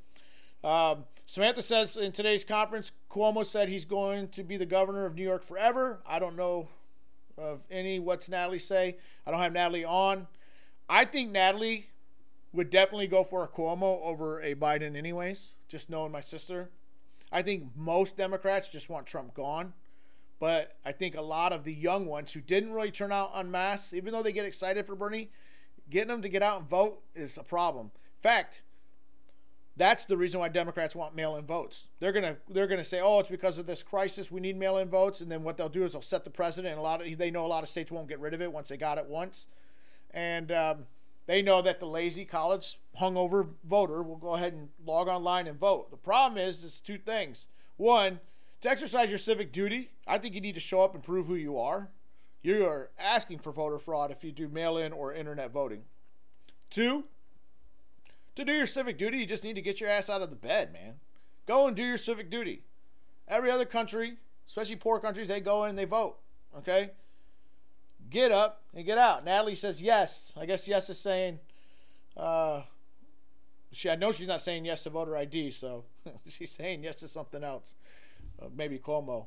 Samantha says in today's conference, Cuomo said he's going to be the governor of New York forever. I don't know of any. What's Natalie say? I don't have Natalie on. I think Natalie would definitely go for a Cuomo over a Biden anyways, just knowing my sister. I think most Democrats just want Trump gone. But I think a lot of the young ones who didn't really turn out en masse, even though they get excited for Bernie, getting them to get out and vote is a problem. In fact, that's the reason why Democrats want mail-in votes. They're gonna say, oh, it's because of this crisis. We need mail-in votes, and then what they'll do is they'll set the precedent. And they know a lot of states won't get rid of it once they got it once, and they know that the lazy college hungover voter will go ahead and log online and vote. The problem is, it's two things. One, to exercise your civic duty, I think you need to show up and prove who you are. You are asking for voter fraud if you do mail-in or internet voting. Two, to do your civic duty, you just need to get your ass out of the bed, man. Go and do your civic duty. Every other country, especially poor countries, they go in and they vote. Okay? Get up and get out. Natalie says yes. I guess yes is saying, I know she's not saying yes to voter ID, so she's saying yes to something else. Maybe Cuomo.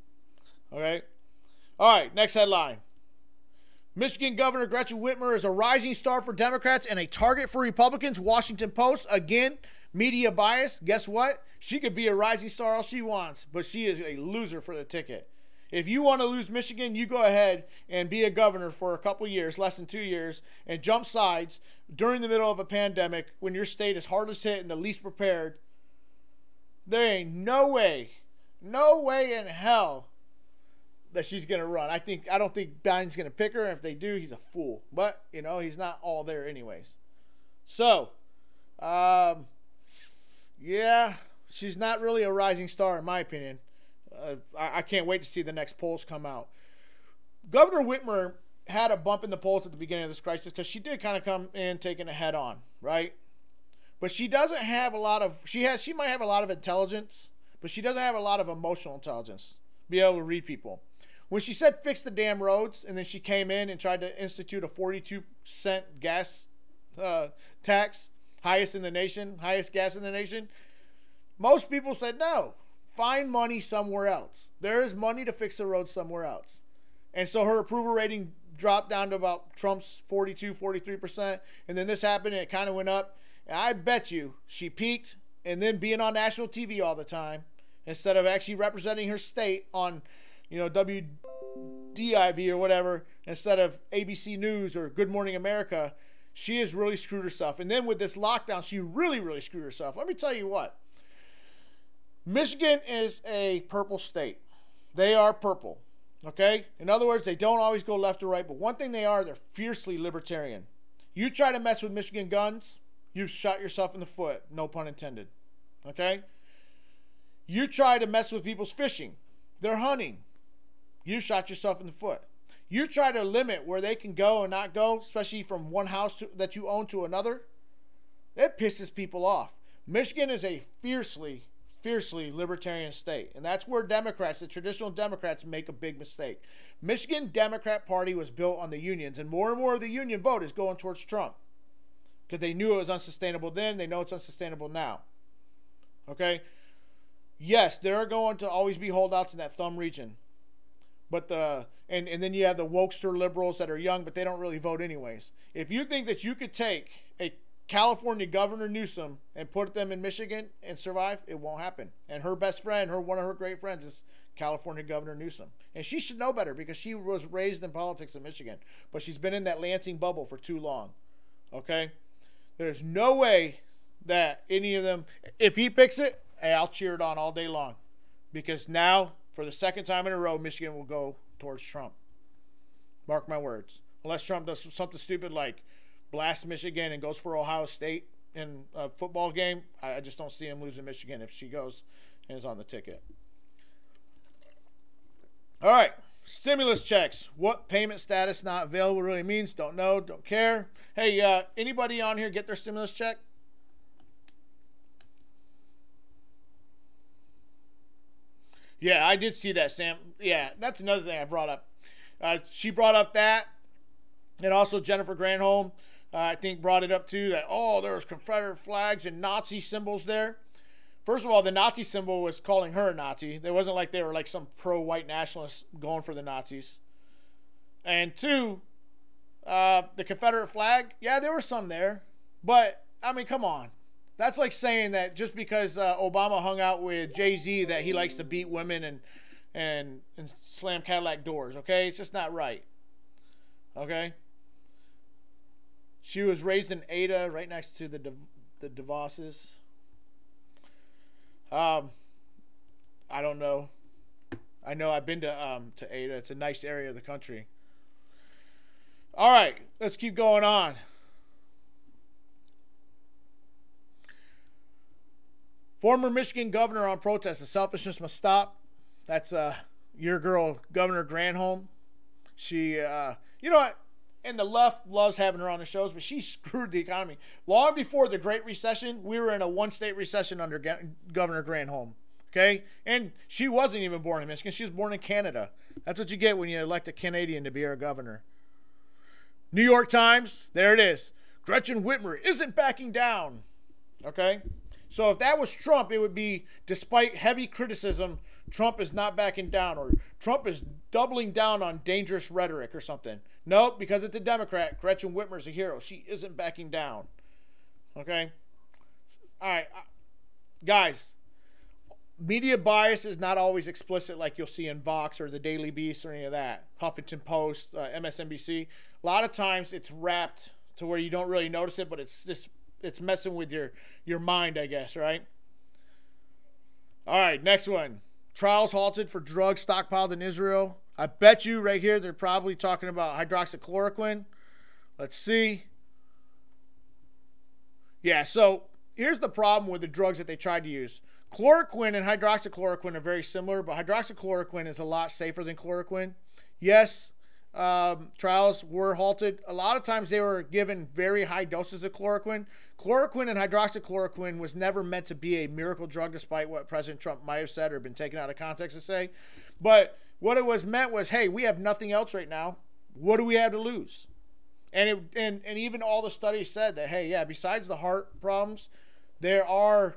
Okay? All right, next headline. Michigan Governor Gretchen Whitmer is a rising star for Democrats and a target for Republicans. Washington Post, again, media bias. Guess what? She could be a rising star all she wants, but she is a loser for the ticket. If you want to lose Michigan, you go ahead and be a governor for a couple years, less than 2 years, and jump sides during the middle of a pandemic when your state is hardest hit and the least prepared. There ain't no way in hell that she's going to run. I don't think Biden's going to pick her. And if they do, he's a fool. But, you know, he's not all there anyways. So, yeah, she's not really a rising star in my opinion. I can't wait to see the next polls come out. Governor Whitmer had a bump in the polls at the beginning of this crisis because she did kind of come in taking it head on, right? But she doesn't have a lot of, she might have a lot of intelligence, but she doesn't have a lot of emotional intelligence, be able to read people. When she said fix the damn roads, and then she came in and tried to institute a 42-cent gas tax, highest in the nation, highest gas in the nation, most people said no. Find money somewhere else. There is money to fix the roads somewhere else. And so her approval rating dropped down to about Trump's 42, 43%. And then this happened and it kind of went up. And I bet you she peaked, and then being on national TV all the time instead of actually representing her state on, you know, WDIV or whatever, instead of ABC News or Good Morning America, she has really screwed herself. And then with this lockdown, she really, really screwed herself. Let me tell you what. Michigan is a purple state. They are purple, okay? In other words, they don't always go left or right, but one thing they are, they're fiercely libertarian. You try to mess with Michigan guns, you've shot yourself in the foot, no pun intended, okay? You try to mess with people's fishing, they're hunting, you shot yourself in the foot. You try to limit where they can go and not go, especially from one house that you own to another, it pisses people off. Michigan is a fiercely libertarian state. And that's where Democrats, the traditional Democrats, make a big mistake. Michigan Democrat Party was built on the unions, and more of the union vote is going towards Trump. Because they knew it was unsustainable then, they know it's unsustainable now. Okay? Yes, there are going to always be holdouts in that thumb region. But and then you have the wokester liberals that are young, but they don't really vote anyways. If you think that you could take a California Governor Newsom and put them in Michigan and survive, it won't happen. And her best friend, one of her great friends, is California Governor Newsom. And she should know better because she was raised in politics in Michigan. But she's been in that Lansing bubble for too long. Okay? There's no way that any of them, if he picks it, hey, I'll cheer it on all day long. Because now, for the second time in a row, Michigan will go towards Trump. Mark my words. Unless Trump does something stupid like blast Michigan and goes for Ohio State in a football game, I just don't see him losing Michigan if she goes and is on the ticket. All right, stimulus checks. What payment status not available really means, don't know, don't care. Hey, anybody on here get their stimulus check? Yeah, I did see that, Sam. Yeah, that's another thing I brought up. She brought up that, and also Jennifer Granholm, I think, brought it up too, that, oh, there's Confederate flags and Nazi symbols there. First of all, the Nazi symbol was calling her a Nazi. It wasn't like they were like some pro-white nationalists going for the Nazis. And two, the Confederate flag, yeah, there were some there. But, I mean, come on. That's like saying that just because Obama hung out with Jay-Z that he likes to beat women and slam Cadillac doors, okay? It's just not right, okay? She was raised in Ada, right next to the DeVosses. I don't know. I know I've been to Ada. It's a nice area of the country. All right, let's keep going on. Former Michigan governor on protest. The selfishness must stop. That's your girl, Governor Granholm. She, you know what? And the left loves having her on the shows, but she screwed the economy. Long before the Great Recession, we were in a one-state recession under Governor Granholm. Okay? And she wasn't even born in Michigan. She was born in Canada. That's what you get when you elect a Canadian to be our governor. New York Times, there it is. Gretchen Whitmer isn't backing down. Okay? So if that was Trump, it would be, despite heavy criticism, Trump is not backing down, or Trump is doubling down on dangerous rhetoric or something. Nope, because it's a Democrat, Gretchen Whitmer's a hero. She isn't backing down. Okay? All right. Guys, media bias is not always explicit like you'll see in Vox or the Daily Beast or any of that. Huffington Post, MSNBC. A lot of times it's wrapped to where you don't really notice it, but it's messing with your mind, I guess, right? All right, next one. Trials halted for drugs stockpiled in Israel. I bet you right here they're probably talking about hydroxychloroquine. Let's see. Yeah, so here's the problem with the drugs that they tried to use. Chloroquine and hydroxychloroquine are very similar, but hydroxychloroquine is a lot safer than chloroquine. Yes, trials were halted. A lot of times they were given very high doses of chloroquine. Chloroquine and hydroxychloroquine was never meant to be a miracle drug, despite what President Trump might have said or been taken out of context to say. But what it was meant was, hey, we have nothing else right now. What do we have to lose? And even all the studies said that, hey, yeah, besides the heart problems, there are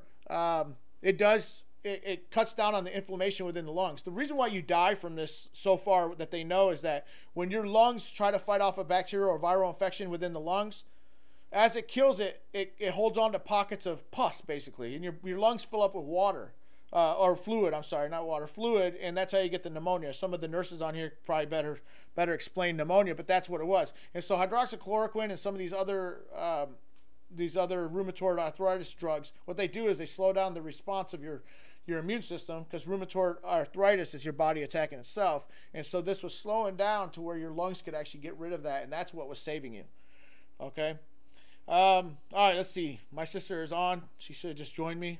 it cuts down on the inflammation within the lungs. The reason why you die from this so far that they know is that when your lungs try to fight off a bacterial or viral infection within the lungs, as it kills it, it holds on to pockets of pus, basically, and your lungs fill up with water. Or fluid, I'm sorry, not water, fluid, and that's how you get the pneumonia. Some of the nurses on here probably better explain pneumonia, but that's what it was. And so hydroxychloroquine and some of these other rheumatoid arthritis drugs, what they do is they slow down the response of your immune system, because rheumatoid arthritis is your body attacking itself. And so this was slowing down to where your lungs could actually get rid of that, and that's what was saving you. Okay? All right, let's see. My sister is on. She should have just joined me.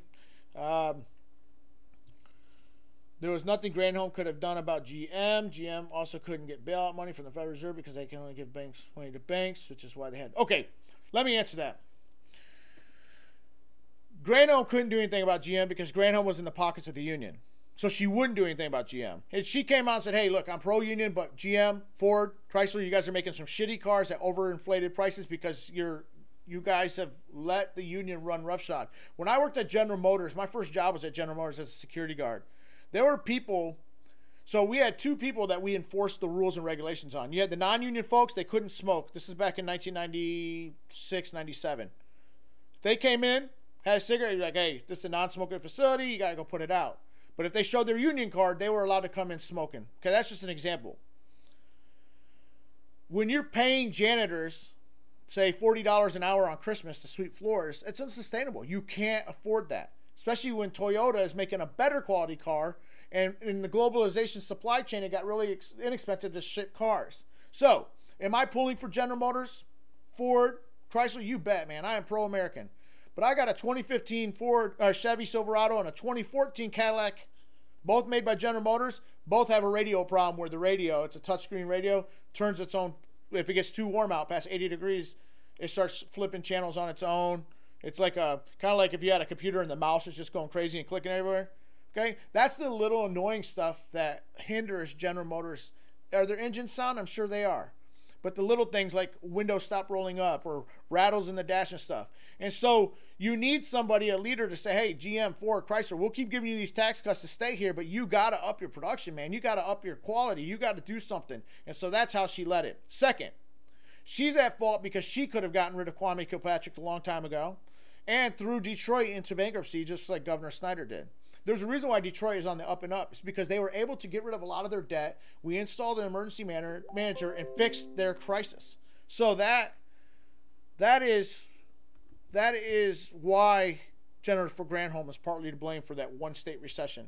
There was nothing Granholm could have done about GM. GM also couldn't get bailout money from the Federal Reserve because they can only give banks money to banks, which is why they had. Okay, let me answer that. Granholm couldn't do anything about GM because Granholm was in the pockets of the union. So she wouldn't do anything about GM. And she came out and said, hey, look, I'm pro-union, but GM, Ford, Chrysler, you guys are making some shitty cars at overinflated prices because you guys have let the union run roughshod. When I worked at General Motors, my first job was at General Motors as a security guard. There were people, so we had two people that we enforced the rules and regulations on. You had the non-union folks, they couldn't smoke. This is back in 1996, 97. If they came in, had a cigarette, you're like, hey, this is a non-smoking facility, you got to go put it out. But if they showed their union card, they were allowed to come in smoking. Okay, that's just an example. When you're paying janitors, say $40 an hour on Christmas to sweep floors, it's unsustainable. You can't afford that. Especially when Toyota is making a better quality car, and in the globalization supply chain, it got really inexpensive to ship cars. So, am I pulling for General Motors, Ford, Chrysler? You bet, man. I am pro-American. But I got a 2015 Chevy Silverado and a 2014 Cadillac, both made by General Motors. Both have a radio problem where the radio, it's a touchscreen radio, turns its own. If it gets too warm out past 80 degrees, it starts flipping channels on its own. It's like kind of like if you had a computer and the mouse is just going crazy and clicking everywhere. Okay, that's the little annoying stuff that hinders General Motors. Are their engines sound? I'm sure they are. But the little things like windows stop rolling up or rattles in the dash and stuff. And so you need somebody, a leader, to say, hey, GM, Ford, Chrysler, we'll keep giving you these tax cuts to stay here, but you got to up your production, man. You got to up your quality. You got to do something. And so that's how she led it. Second, she's at fault because she could have gotten rid of Kwame Kilpatrick a long time ago and threw Detroit into bankruptcy just like Governor Snyder did. There's a reason why Detroit is on the up and up. It's because they were able to get rid of a lot of their debt. We installed an emergency manager and fixed their crisis. So that is why Jennifer Granholm is partly to blame for that one state recession.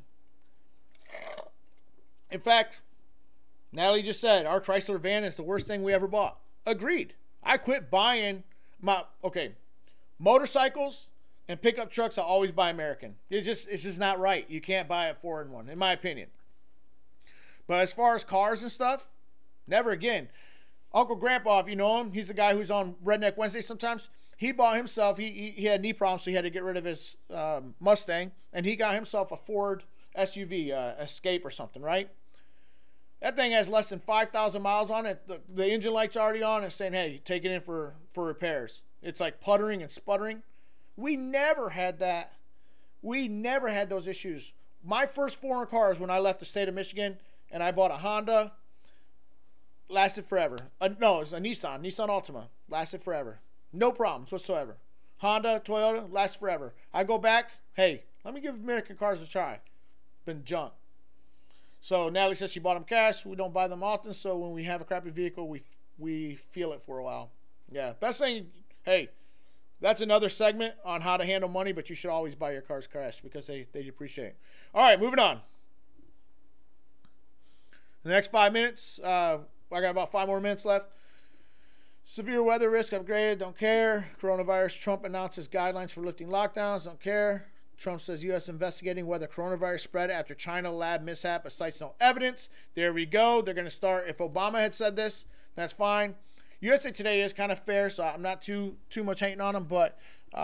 In fact, Natalie just said our Chrysler van is the worst thing we ever bought. Agreed. I quit buying motorcycles and pickup trucks. I always buy American. It's just not right. You can't buy a foreign one, in my opinion. But as far as cars and stuff, never again. Uncle Grandpa, if you know him, he's the guy who's on Redneck Wednesday sometimes. He bought himself, he had knee problems, so he had to get rid of his Mustang, and he got himself a Ford SUV, Escape or something, right? That thing has less than 5,000 miles on it. The engine light's already on and saying, hey, take it in for repairs. It's like puttering and sputtering. We never had that. We never had those issues. My first foreign cars when I left the state of Michigan and I bought a Honda lasted forever. No, it was a Nissan Altima. Lasted forever. No problems whatsoever. Honda, Toyota, lasts forever. I go back, hey, let me give American cars a try. Been junk. So Natalie says she bought them cash. We don't buy them often, so when we have a crappy vehicle, we feel it for a while. Yeah, best thing, hey, that's another segment on how to handle money, but you should always buy your cars cash because they appreciate it. All right, moving on. In the next 5 minutes, I got about 5 more minutes left. Severe weather risk upgraded, don't care. Coronavirus, Trump announces guidelines for lifting lockdowns, don't care. Trump says U.S. investigating whether coronavirus spread after China lab mishap, but cites no evidence. There we go. They're going to start. If Obama had said this, that's fine. USA Today is kind of fair, so I'm not too much hating on them, but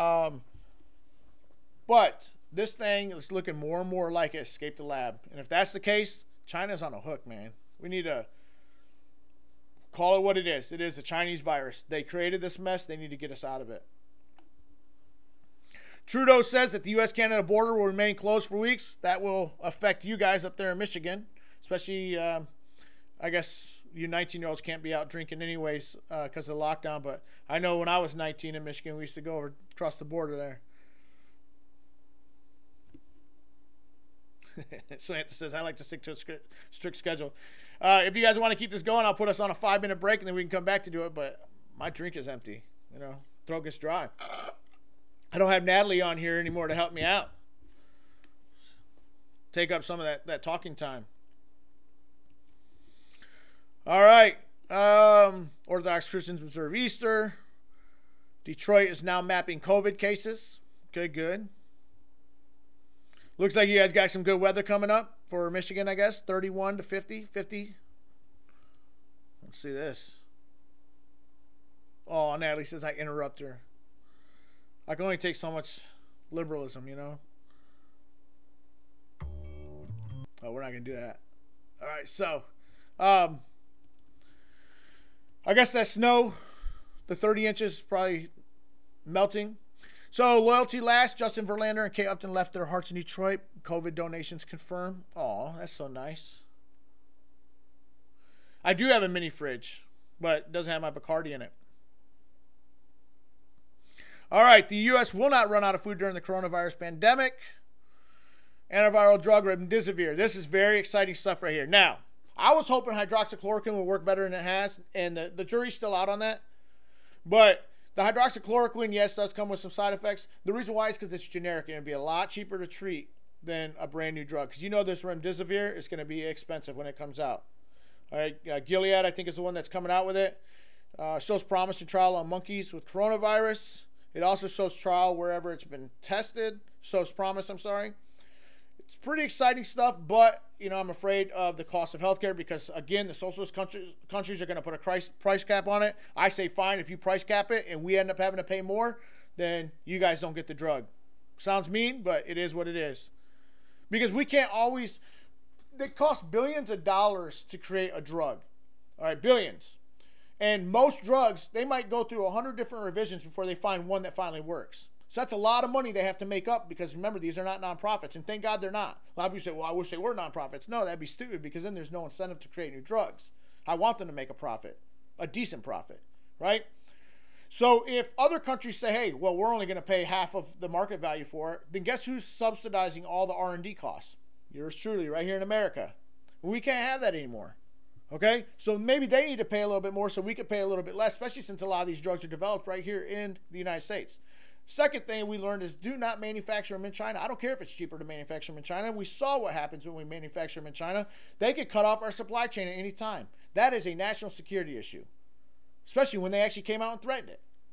this thing is looking more and more like it escaped the lab. And if that's the case, China's on a hook, man. We need to call it what it is. It is a Chinese virus. They created this mess. They need to get us out of it. Trudeau says that the U.S.-Canada border will remain closed for weeks. That will affect you guys up there in Michigan, especially, I guess, you 19-year-olds can't be out drinking anyways because of the lockdown. But I know when I was 19 in Michigan, we used to go over across the border there. Samantha says, I like to stick to a strict schedule. If you guys want to keep this going, I'll put us on a 5-minute break, and then we can come back to do it. But my drink is empty. You know, throat gets dry. I don't have Natalie on here anymore to help me out. Take up some of that talking time. All right. Orthodox Christians observe Easter. Detroit is now mapping COVID cases. Good. Looks like you guys got some good weather coming up for Michigan, I guess. 31 to 50. 50. Let's see this. Oh, Natalie says I interrupt her. I can only take so much liberalism, you know. Oh, we're not going to do that. All right, so I guess that snow, the 30 inches, probably melting. So, loyalty last. Justin Verlander and Kate Upton left their hearts in Detroit. COVID donations confirmed. Oh, that's so nice. I do have a mini fridge, but it doesn't have my Bacardi in it. All right, the U.S. will not run out of food during the coronavirus pandemic. Antiviral drug remdesivir. This is very exciting stuff right here. Now, I was hoping hydroxychloroquine would work better than it has, and the jury's still out on that. But the hydroxychloroquine, yes, does come with some side effects. The reason why is because it's generic, and it'd be a lot cheaper to treat than a brand new drug. Because you know this remdesivir is going to be expensive when it comes out. All right, Gilead, I think, is the one that's coming out with it. Shows promise in trial on monkeys with coronavirus. It also shows trial wherever it's been tested. Shows promise, I'm sorry. It's pretty exciting stuff, but, you know, I'm afraid of the cost of healthcare because, again, the socialist countries are going to put a price cap on it. I say, fine, if you price cap it and we end up having to pay more, then you guys don't get the drug. Sounds mean, but it is what it is. Because we can't always... It costs billions of dollars to create a drug. All right, billions. And most drugs, they might go through 100 different revisions before they find one that finally works. So that's a lot of money they have to make up because, remember, these are not nonprofits. And thank God they're not. A lot of people say, well, I wish they were nonprofits. No, that'd be stupid because then there's no incentive to create new drugs. I want them to make a profit, a decent profit, right? So if other countries say, hey, well, we're only going to pay half of the market value for it, then guess who's subsidizing all the R&D costs? Yours truly, right here in America. We can't have that anymore. Okay, so maybe they need to pay a little bit more so we could pay a little bit less, especially since a lot of these drugs are developed right here in the United States. Second thing we learned is do not manufacture them in China. I don't care if it's cheaper to manufacture them in China. We saw what happens when we manufacture them in China. They could cut off our supply chain at any time. That is a national security issue, especially when they actually came out and threatened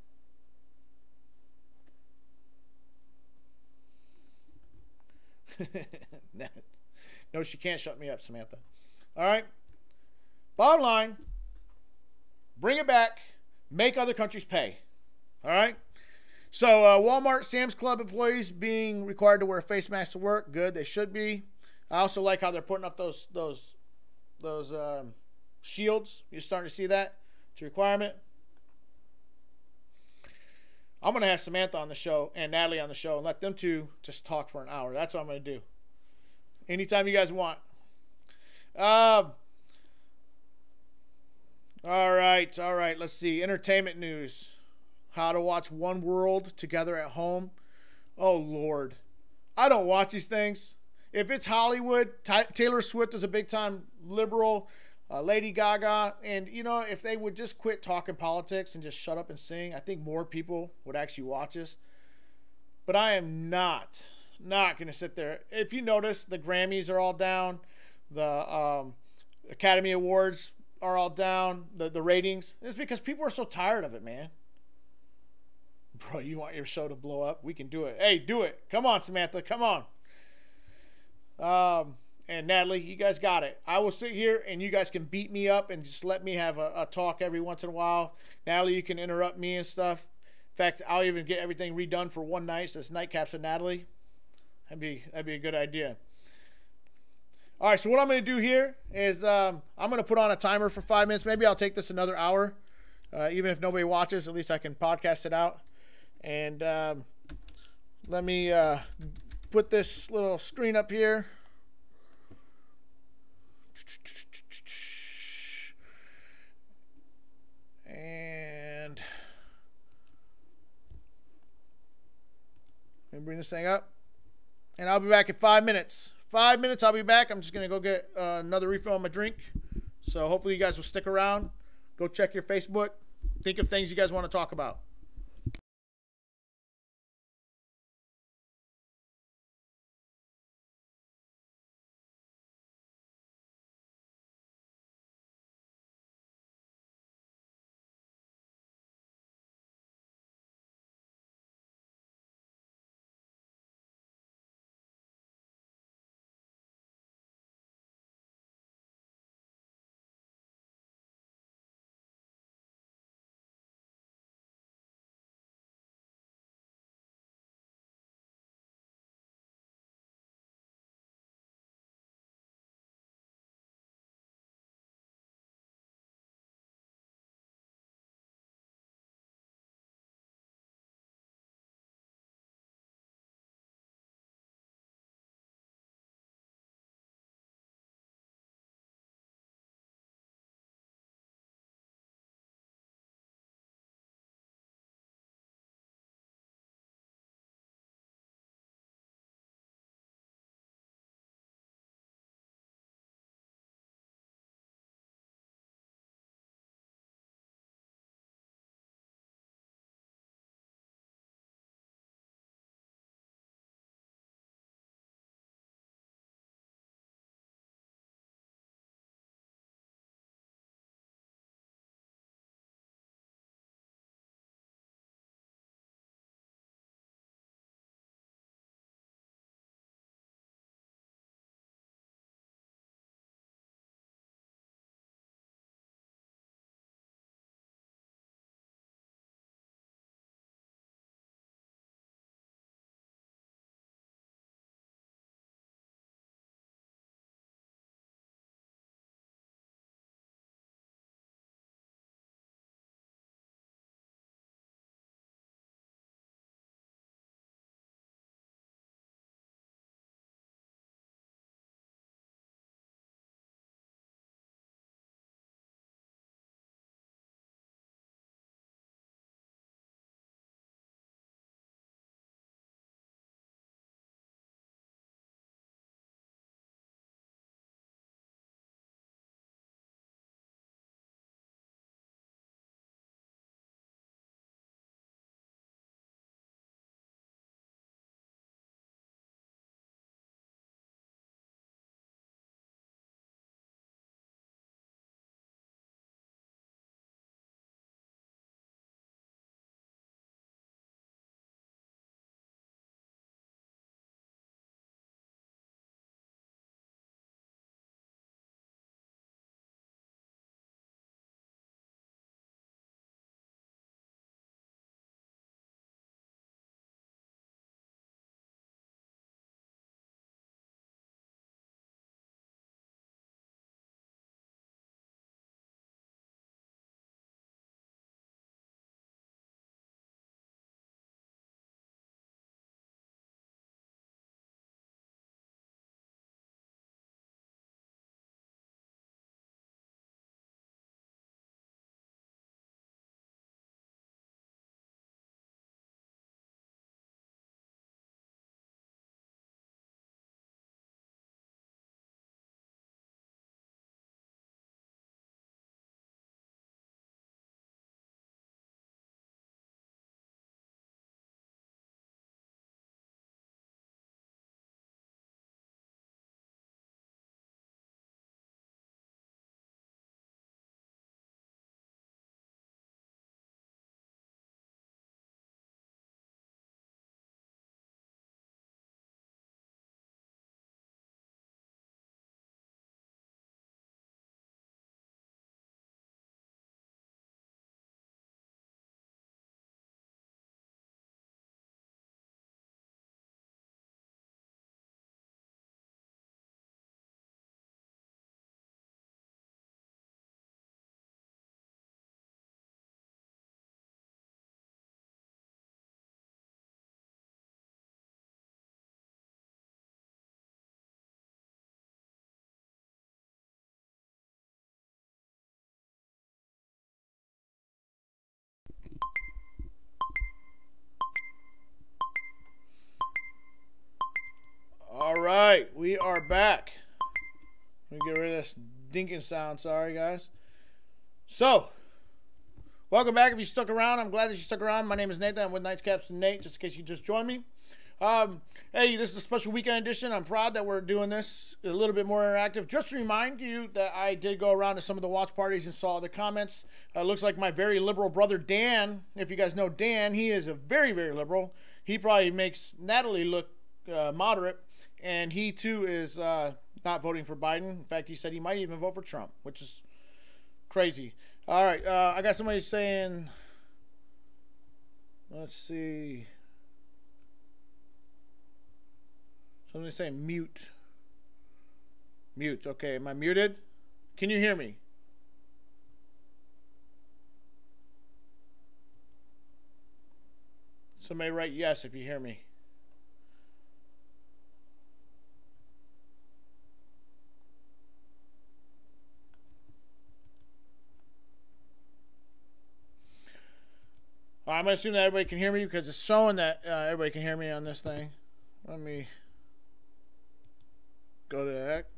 it. No, she can't shut me up, Samantha. All right. Bottom line, bring it back, make other countries pay. All right? So Walmart, Sam's Club employees being required to wear a face mask to work. Good, they should be. I also like how they're putting up those shields. You're starting to see that. It's a requirement. I'm going to have Samantha on the show and Natalie on the show and let them two just talk for an hour. That's what I'm going to do. Anytime you guys want. All right. Let's see. Entertainment news. How to watch One World together at home. Oh, Lord. I don't watch these things. If it's Hollywood, Taylor Swift is a big-time liberal, Lady Gaga. And, you know, if they would just quit talking politics and just shut up and sing, I think more people would actually watch this. But I am not going to sit there. If you notice, the Grammys are all down. Academy Awards are all down. The ratings. It's because people are so tired of it, man. Bro, you want your show to blow up? We can do it. Hey, do it. Come on, Samantha. Come on. And Natalie, you guys got it. I will sit here and you guys can beat me up and just let me have a talk every once in a while. Natalie, you can interrupt me and stuff. In fact, I'll even get everything redone for one night. So it's Nightcaps and Natalie. That'd be a good idea. All right, so what I'm going to do here is I'm going to put on a timer for 5 minutes. Maybe I'll take this another hour. Even if nobody watches, at least I can podcast it out. And let me put this little screen up here. And let me bring this thing up. And I'll be back in 5 minutes. 5 minutes, I'll be back. I'm just going to go get another refill on my drink. So hopefully you guys will stick around. Go check your Facebook. Think of things you guys want to talk about. right, we are back. Let me get rid of this dinking sound. Sorry, guys. So, welcome back. If you stuck around, I'm glad that you stuck around. My name is Nathan. I'm with Nightcaps and Nate, just in case you just joined me. Hey, this is a special weekend edition. I'm proud that we're doing this a little bit more interactive. Just to remind you that I did go around to some of the watch parties and saw the comments. Looks like my very liberal brother Dan, if you guys know Dan, he is a very, very liberal. He probably makes Natalie look moderate, and he too is not voting for Biden. In fact, he said he might even vote for Trump, which is crazy. All right, I got somebody saying, let's see. Somebody's saying mute. Mute. Okay, am I muted? Can you hear me? Somebody write yes if you hear me. I'm going to assume that everybody can hear me because it's showing that everybody can hear me on this thing. Let me go to that.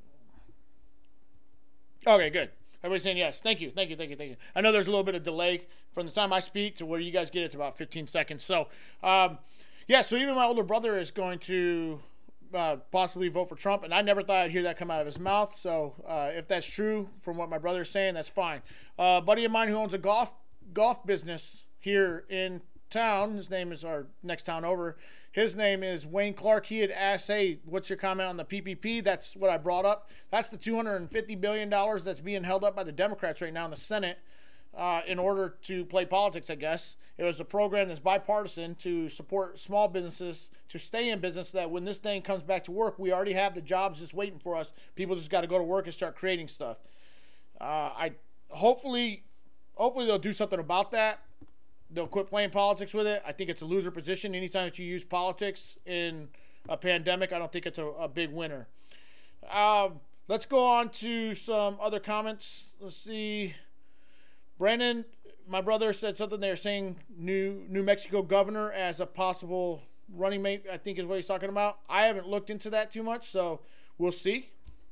Okay, good. Everybody's saying yes. Thank you. Thank you. Thank you. Thank you. I know there's a little bit of delay from the time I speak to where you guys get it. It's about 15 seconds. So, yeah, so even my older brother is going to possibly vote for Trump, and I never thought I'd hear that come out of his mouth. So if that's true from what my brother is saying, that's fine. A buddy of mine who owns a golf business here in town, his name is our next town over, his name is Wayne Clark. He had asked, hey, what's your comment on the PPP? That's what I brought up. That's the $250 billion that's being held up by the Democrats right now in the Senate in order to play politics, I guess. It was a program that's bipartisan to support small businesses to stay in business, so that when this thing comes back to work, we already have the jobs just waiting for us. People just got to go to work and start creating stuff. Hopefully they'll do something about that. They'll quit playing politics with it. I think it's a loser position. Anytime that you use politics in a pandemic, I don't think it's a big winner. Let's go on to some other comments. Let's see. Brandon, my brother, said something. They're saying New Mexico governor as a possible running mate, I think is what he's talking about. I haven't looked into that too much, so we'll see.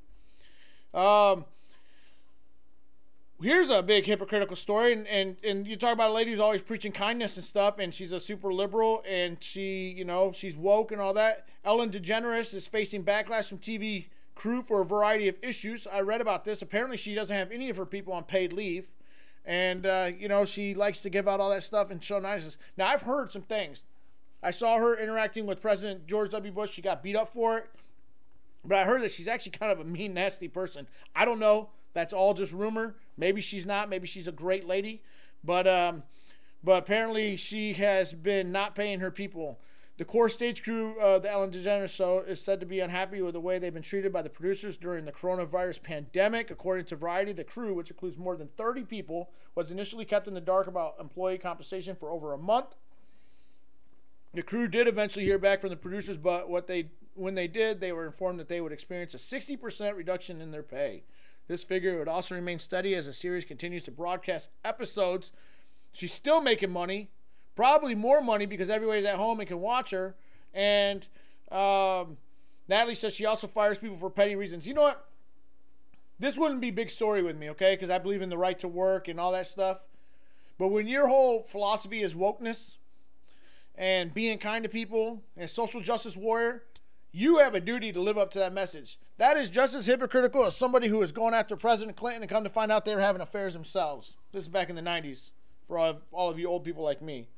Here's a big hypocritical story, and you talk about a lady who's always preaching kindness and stuff, and she's a super liberal, and she's woke and all that. Ellen DeGeneres is facing backlash from TV crew for a variety of issues. I read about this. Apparently, she doesn't have any of her people on paid leave, and she likes to give out all that stuff and show niceness. Now, I've heard some things. I saw her interacting with President George W. Bush. She got beat up for it, but I heard that she's actually kind of a mean, nasty person. I don't know. That's all just rumor. Maybe she's not. Maybe she's a great lady. But apparently she has been not paying her people. The core stage crew of the Ellen DeGeneres show is said to be unhappy with the way they've been treated by the producers during the coronavirus pandemic. According to Variety, the crew, which includes more than 30 people, was initially kept in the dark about employee compensation for over a month. The crew did eventually hear back from the producers, but when they did, they were informed that they would experience a 60% reduction in their pay. This figure would also remain steady as the series continues to broadcast episodes. She's still making money, probably more money because everybody's at home and can watch her. And Natalie says she also fires people for petty reasons. You know what? This wouldn't be big story with me, okay? Because I believe in the right to work and all that stuff. But when your whole philosophy is wokeness and being kind to people and social justice warrior, you have a duty to live up to that message. That is just as hypocritical as somebody who is going after President Clinton and come to find out they were having affairs themselves. This is back in the 90s for all of you old people like me.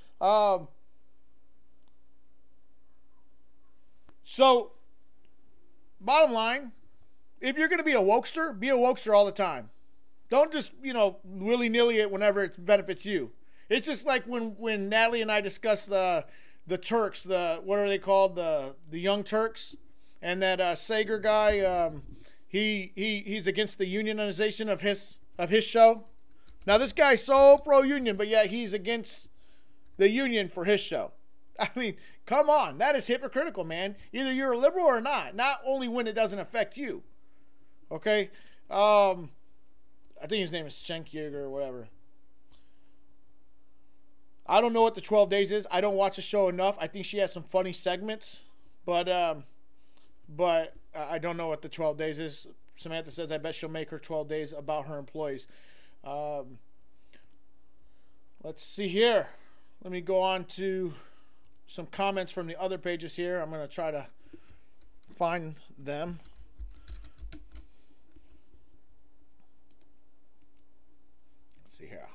So, bottom line, if you're going to be a wokester all the time. Don't just, willy-nilly it whenever it benefits you. It's just like when Natalie and I discussed the Turks, what are they called? The Young Turks, and that Sager guy, he's against the unionization of his show. Now this guy's so pro-union, but yet he's against the union for his show. I mean, come on, that is hypocritical, man. Either you're a liberal or not. Not only when it doesn't affect you. Okay, I think his name is Schenkier or whatever. I don't know what the 12 days is. I don't watch the show enough. I think she has some funny segments. But but I don't know what the 12 days is. Samantha says, I bet she'll make her 12 days about her employees. Let's see here. Let me go on to some comments from the other pages here. I'm going to try to find them. Let's see here.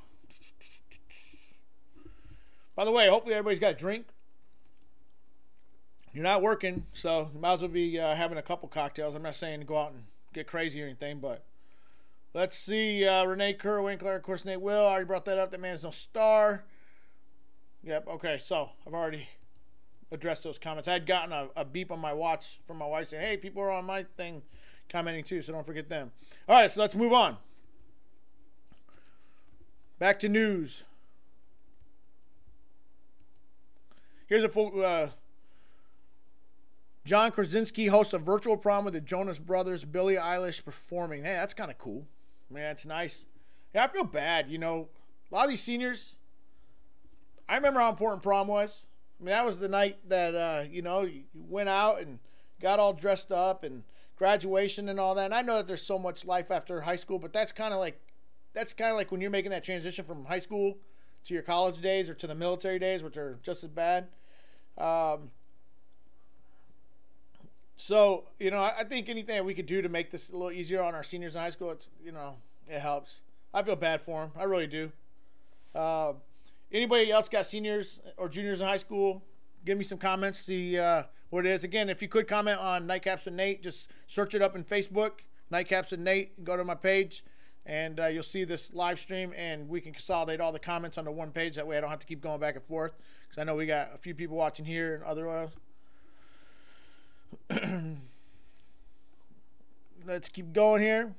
By the way, hopefully everybody's got a drink. You're not working, so you might as well be having a couple cocktails. I'm not saying to go out and get crazy or anything, but let's see. Renee Kerr-Winkler, of course, Nate Will. I already brought that up. That man's no star. Yep, okay, so I've already addressed those comments. I had gotten a beep on my watch from my wife saying, hey, people are on my thing commenting too, so don't forget them. All right, so let's move on. Back to news. Here's a full... John Krasinski hosts a virtual prom with the Jonas Brothers, Billie Eilish performing. Hey, that's kind of cool. Man, it's nice. Yeah, I feel bad. You know, a lot of these seniors, I remember how important prom was. I mean, that was the night that, you know, you went out and got all dressed up and graduation and all that. And I know that there's so much life after high school, but that's kind of like when you're making that transition from high school to your college days or to the military days, which are just as bad. So, you know, I think anything that we could do to make this a little easier on our seniors in high school, it's, you know, it helps. I feel bad for them. I really do. Anybody else got seniors or juniors in high school? Give me some comments, see what it is. Again, if you could comment on Nightcaps with Nate, just search it up in Facebook, Nightcaps with Nate, go to my page, and you'll see this live stream, and we can consolidate all the comments onto one page. That way I don't have to keep going back and forth, because I know we got a few people watching here and otherwise. Let's keep going here.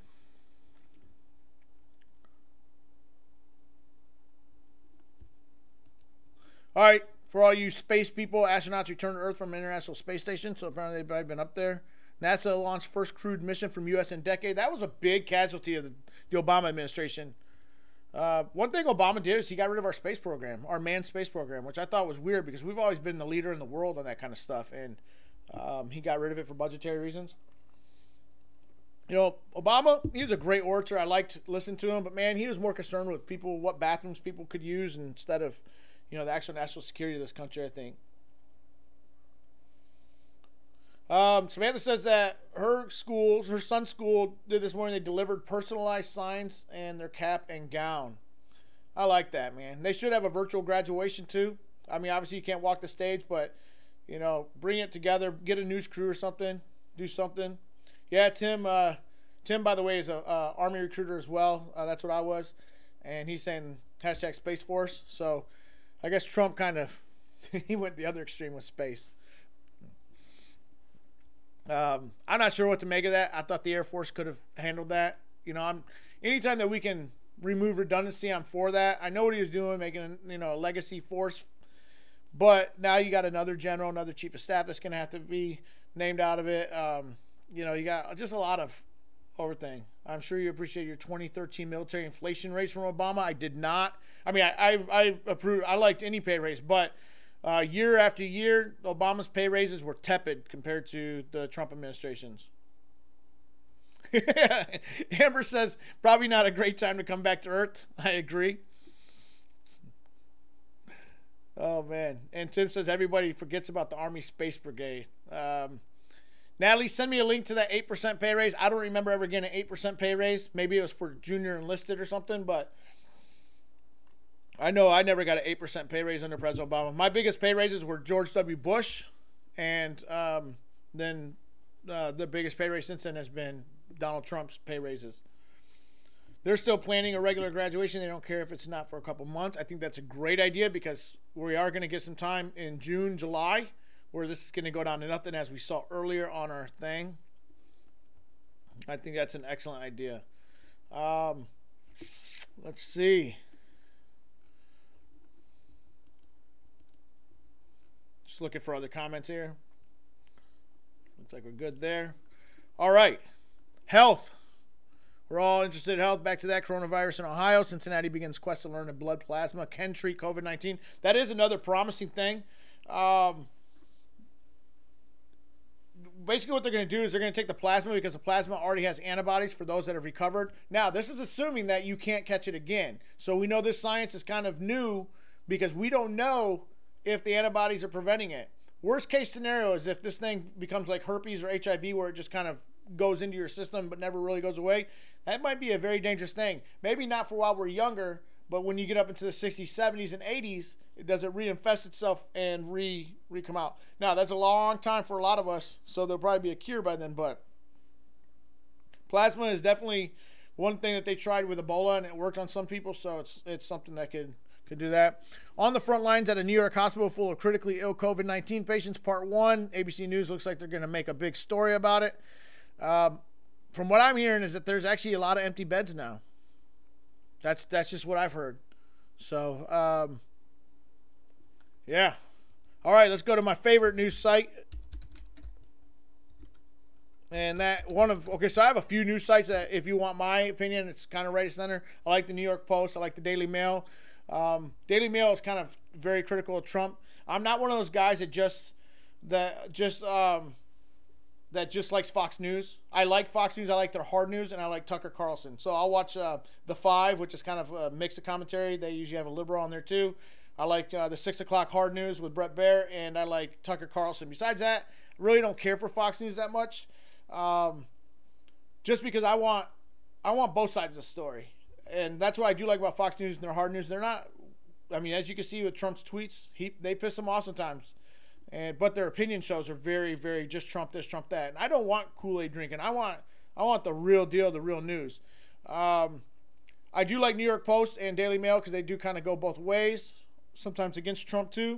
All right, for all you space people, astronauts return to Earth from an International Space Station. So apparently they've probably been up there. NASA launched first crewed mission from U.S. in decade. That was a big casualty of the Obama administration. One thing Obama did is he got rid of our space program, our manned space program, which I thought was weird because we've always been the leader in the world on that kind of stuff. And he got rid of it for budgetary reasons. You know, Obama, he was a great orator. I liked listening to him, but man, he was more concerned with people, what bathrooms people could use instead of, you know, the actual national security of this country, I think. Samantha says that her son's school did this morning. They delivered personalized signs and their cap and gown. I like that, man. They should have a virtual graduation too. I mean, obviously you can't walk the stage, but you know, bring it together, get a news crew or something, do something. Yeah, Tim, by the way, is a Army recruiter as well. That's what I was. And he's saying hashtag Space Force. So I guess Trump kind of, he went the other extreme with space. I'm not sure what to make of that. I thought the Air Force could have handled that. You know, anytime that we can remove redundancy, I'm for that. I know what he was doing, making, you know, a legacy force. But now you got another general, another chief of staff that's going to have to be named out of it. You know, you got just a lot of overthing. I'm sure you appreciate your 2013 military inflation raise from Obama. I did not. I mean, I approved. I liked any pay raise, but year after year, Obama's pay raises were tepid compared to the Trump administration's. Amber says, probably not a great time to come back to Earth. I agree. Oh, man. And Tim says everybody forgets about the Army Space Brigade. Natalie, send me a link to that 8% pay raise. I don't remember ever getting an 8% pay raise. Maybe it was for junior enlisted or something, but I know I never got an 8% pay raise under President Obama. My biggest pay raises were George W. Bush, and then the biggest pay raise since then has been Donald Trump's pay raises. They're still planning a regular graduation. They don't care if it's not for a couple months. I think that's a great idea because we are going to get some time in June, July, where this is going to go down to nothing, as we saw earlier on our thing. I think that's an excellent idea. Let's see. Just looking for other comments here. Looks like we're good there. All right. Health. We're all interested in health. Back to that. Coronavirus in Ohio. Cincinnati begins quest to learn if blood plasma can treat COVID-19. That is another promising thing. basically what they're going to do is they're going to take the plasma, because the plasma already has antibodies for those that have recovered. Now, this is assuming that you can't catch it again. So we know this science is kind of new because we don't know if the antibodies are preventing it. Worst case scenario is if this thing becomes like herpes or HIV, where it just kind of goes into your system but never really goes away. That might be a very dangerous thing. Maybe not for while we're younger, but when you get up into the 60s, 70s, and 80s, does it reinfest itself and re-come out? Now, that's a long time for a lot of us, so there'll probably be a cure by then, but plasma is definitely one thing that they tried with Ebola, and it worked on some people, so it's something that could do that. On the front lines at a New York hospital full of critically ill COVID-19 patients, part 1. ABC News looks like they're going to make a big story about it. From what I'm hearing is that there's actually a lot of empty beds now. That's just what I've heard. So, yeah. All right, let's go to my favorite news site. And so I have a few news sites that, if you want my opinion, it's kind of right center. I like the New York Post. I like the Daily Mail. Daily Mail is kind of very critical of Trump. I'm not one of those guys that just likes Fox News. I like Fox News. I like their hard news, and I like Tucker Carlson. So I'll watch The Five, which is kind of a mix of commentary. They usually have a liberal on there too. I like the 6 o'clock hard news with Brett Baer, and I like Tucker Carlson. Besides that, I really don't care for Fox News that much, just because I want both sides of the story. And that's what I do like about Fox News and their hard news. They're not, I mean, as you can see with Trump's tweets, they piss him off sometimes. But their opinion shows are very, very just Trump this, Trump that. And I don't want Kool-Aid drinking. I want the real deal, the real news. I do like New York Post and Daily Mail because they do kind of go both ways, sometimes against Trump too.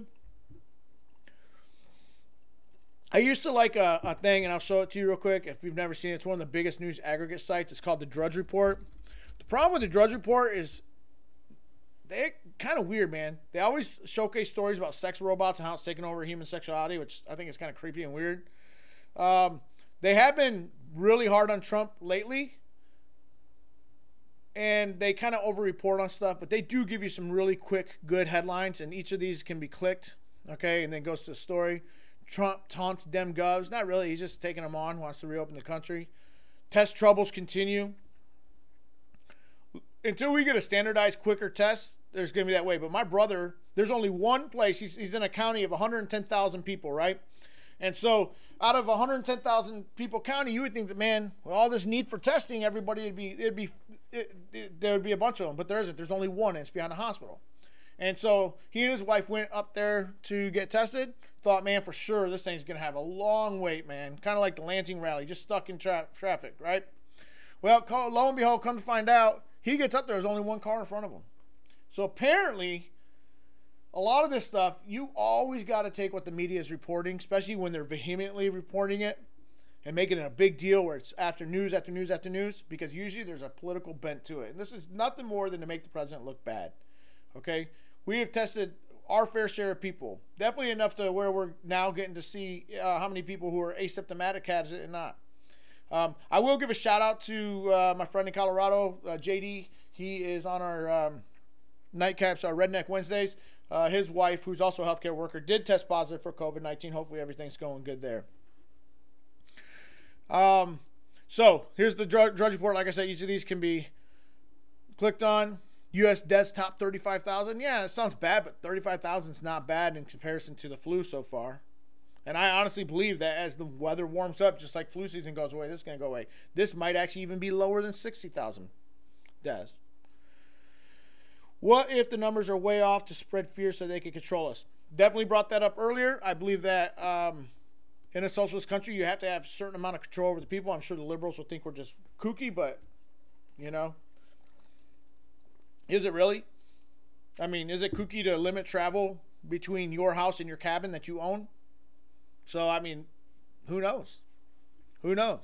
I used to like a thing, and I'll show it to you real quick if you've never seen it. It's one of the biggest news aggregate sites. It's called the Drudge Report. The problem with the Drudge Report is they're kind of weird, man. They always showcase stories about sex robots and how it's taking over human sexuality, which I think is kind of creepy and weird. They have been really hard on Trump lately, and they kind of over-report on stuff, but they do give you some really quick, good headlines, and each of these can be clicked, okay, and then goes to the story. Trump taunts Dem Govs. Not really. He's just taking them on, wants to reopen the country. Test troubles continue. Until we get a standardized, quicker test, there's going to be that way. But my brother, there's only one place. He's in a county of 110,000 people, right? And so out of 110,000 people county, you would think that, man, with all this need for testing, everybody there would be a bunch of them. But there isn't. There's only one, and it's behind a hospital. And so he and his wife went up there to get tested. Thought, man, for sure this thing's going to have a long wait, man. Kind of like the Lansing rally, just stuck in traffic, right? Well, lo and behold, come to find out, he gets up there, there's only one car in front of him. So apparently, a lot of this stuff, you always got to take what the media is reporting, especially when they're vehemently reporting it and making it a big deal where it's after news, after news, after news, because usually there's a political bent to it. And this is nothing more than to make the president look bad, okay? We have tested our fair share of people. Definitely enough to where we're now getting to see how many people who are asymptomatic has it and not. I will give a shout out to my friend in Colorado, JD. He is on our Nightcaps, our Redneck Wednesdays. His wife, who's also a healthcare worker, did test positive for COVID-19. Hopefully everything's going good there. So here's the Drudge Report. Like I said, each of these can be clicked on. U.S. deaths top 35,000. Yeah, it sounds bad, but 35,000 is not bad in comparison to the flu so far. And I honestly believe that as the weather warms up, just like flu season goes away, this is going to go away. This might actually even be lower than 60,000 deaths. What if the numbers are way off to spread fear so they can control us? Definitely brought that up earlier. I believe that in a socialist country, you have to have a certain amount of control over the people. I'm sure the liberals will think we're just kooky, but, you know. Is it really? I mean, is it kooky to limit travel between your house and your cabin that you own? So, I mean, who knows? Who knows?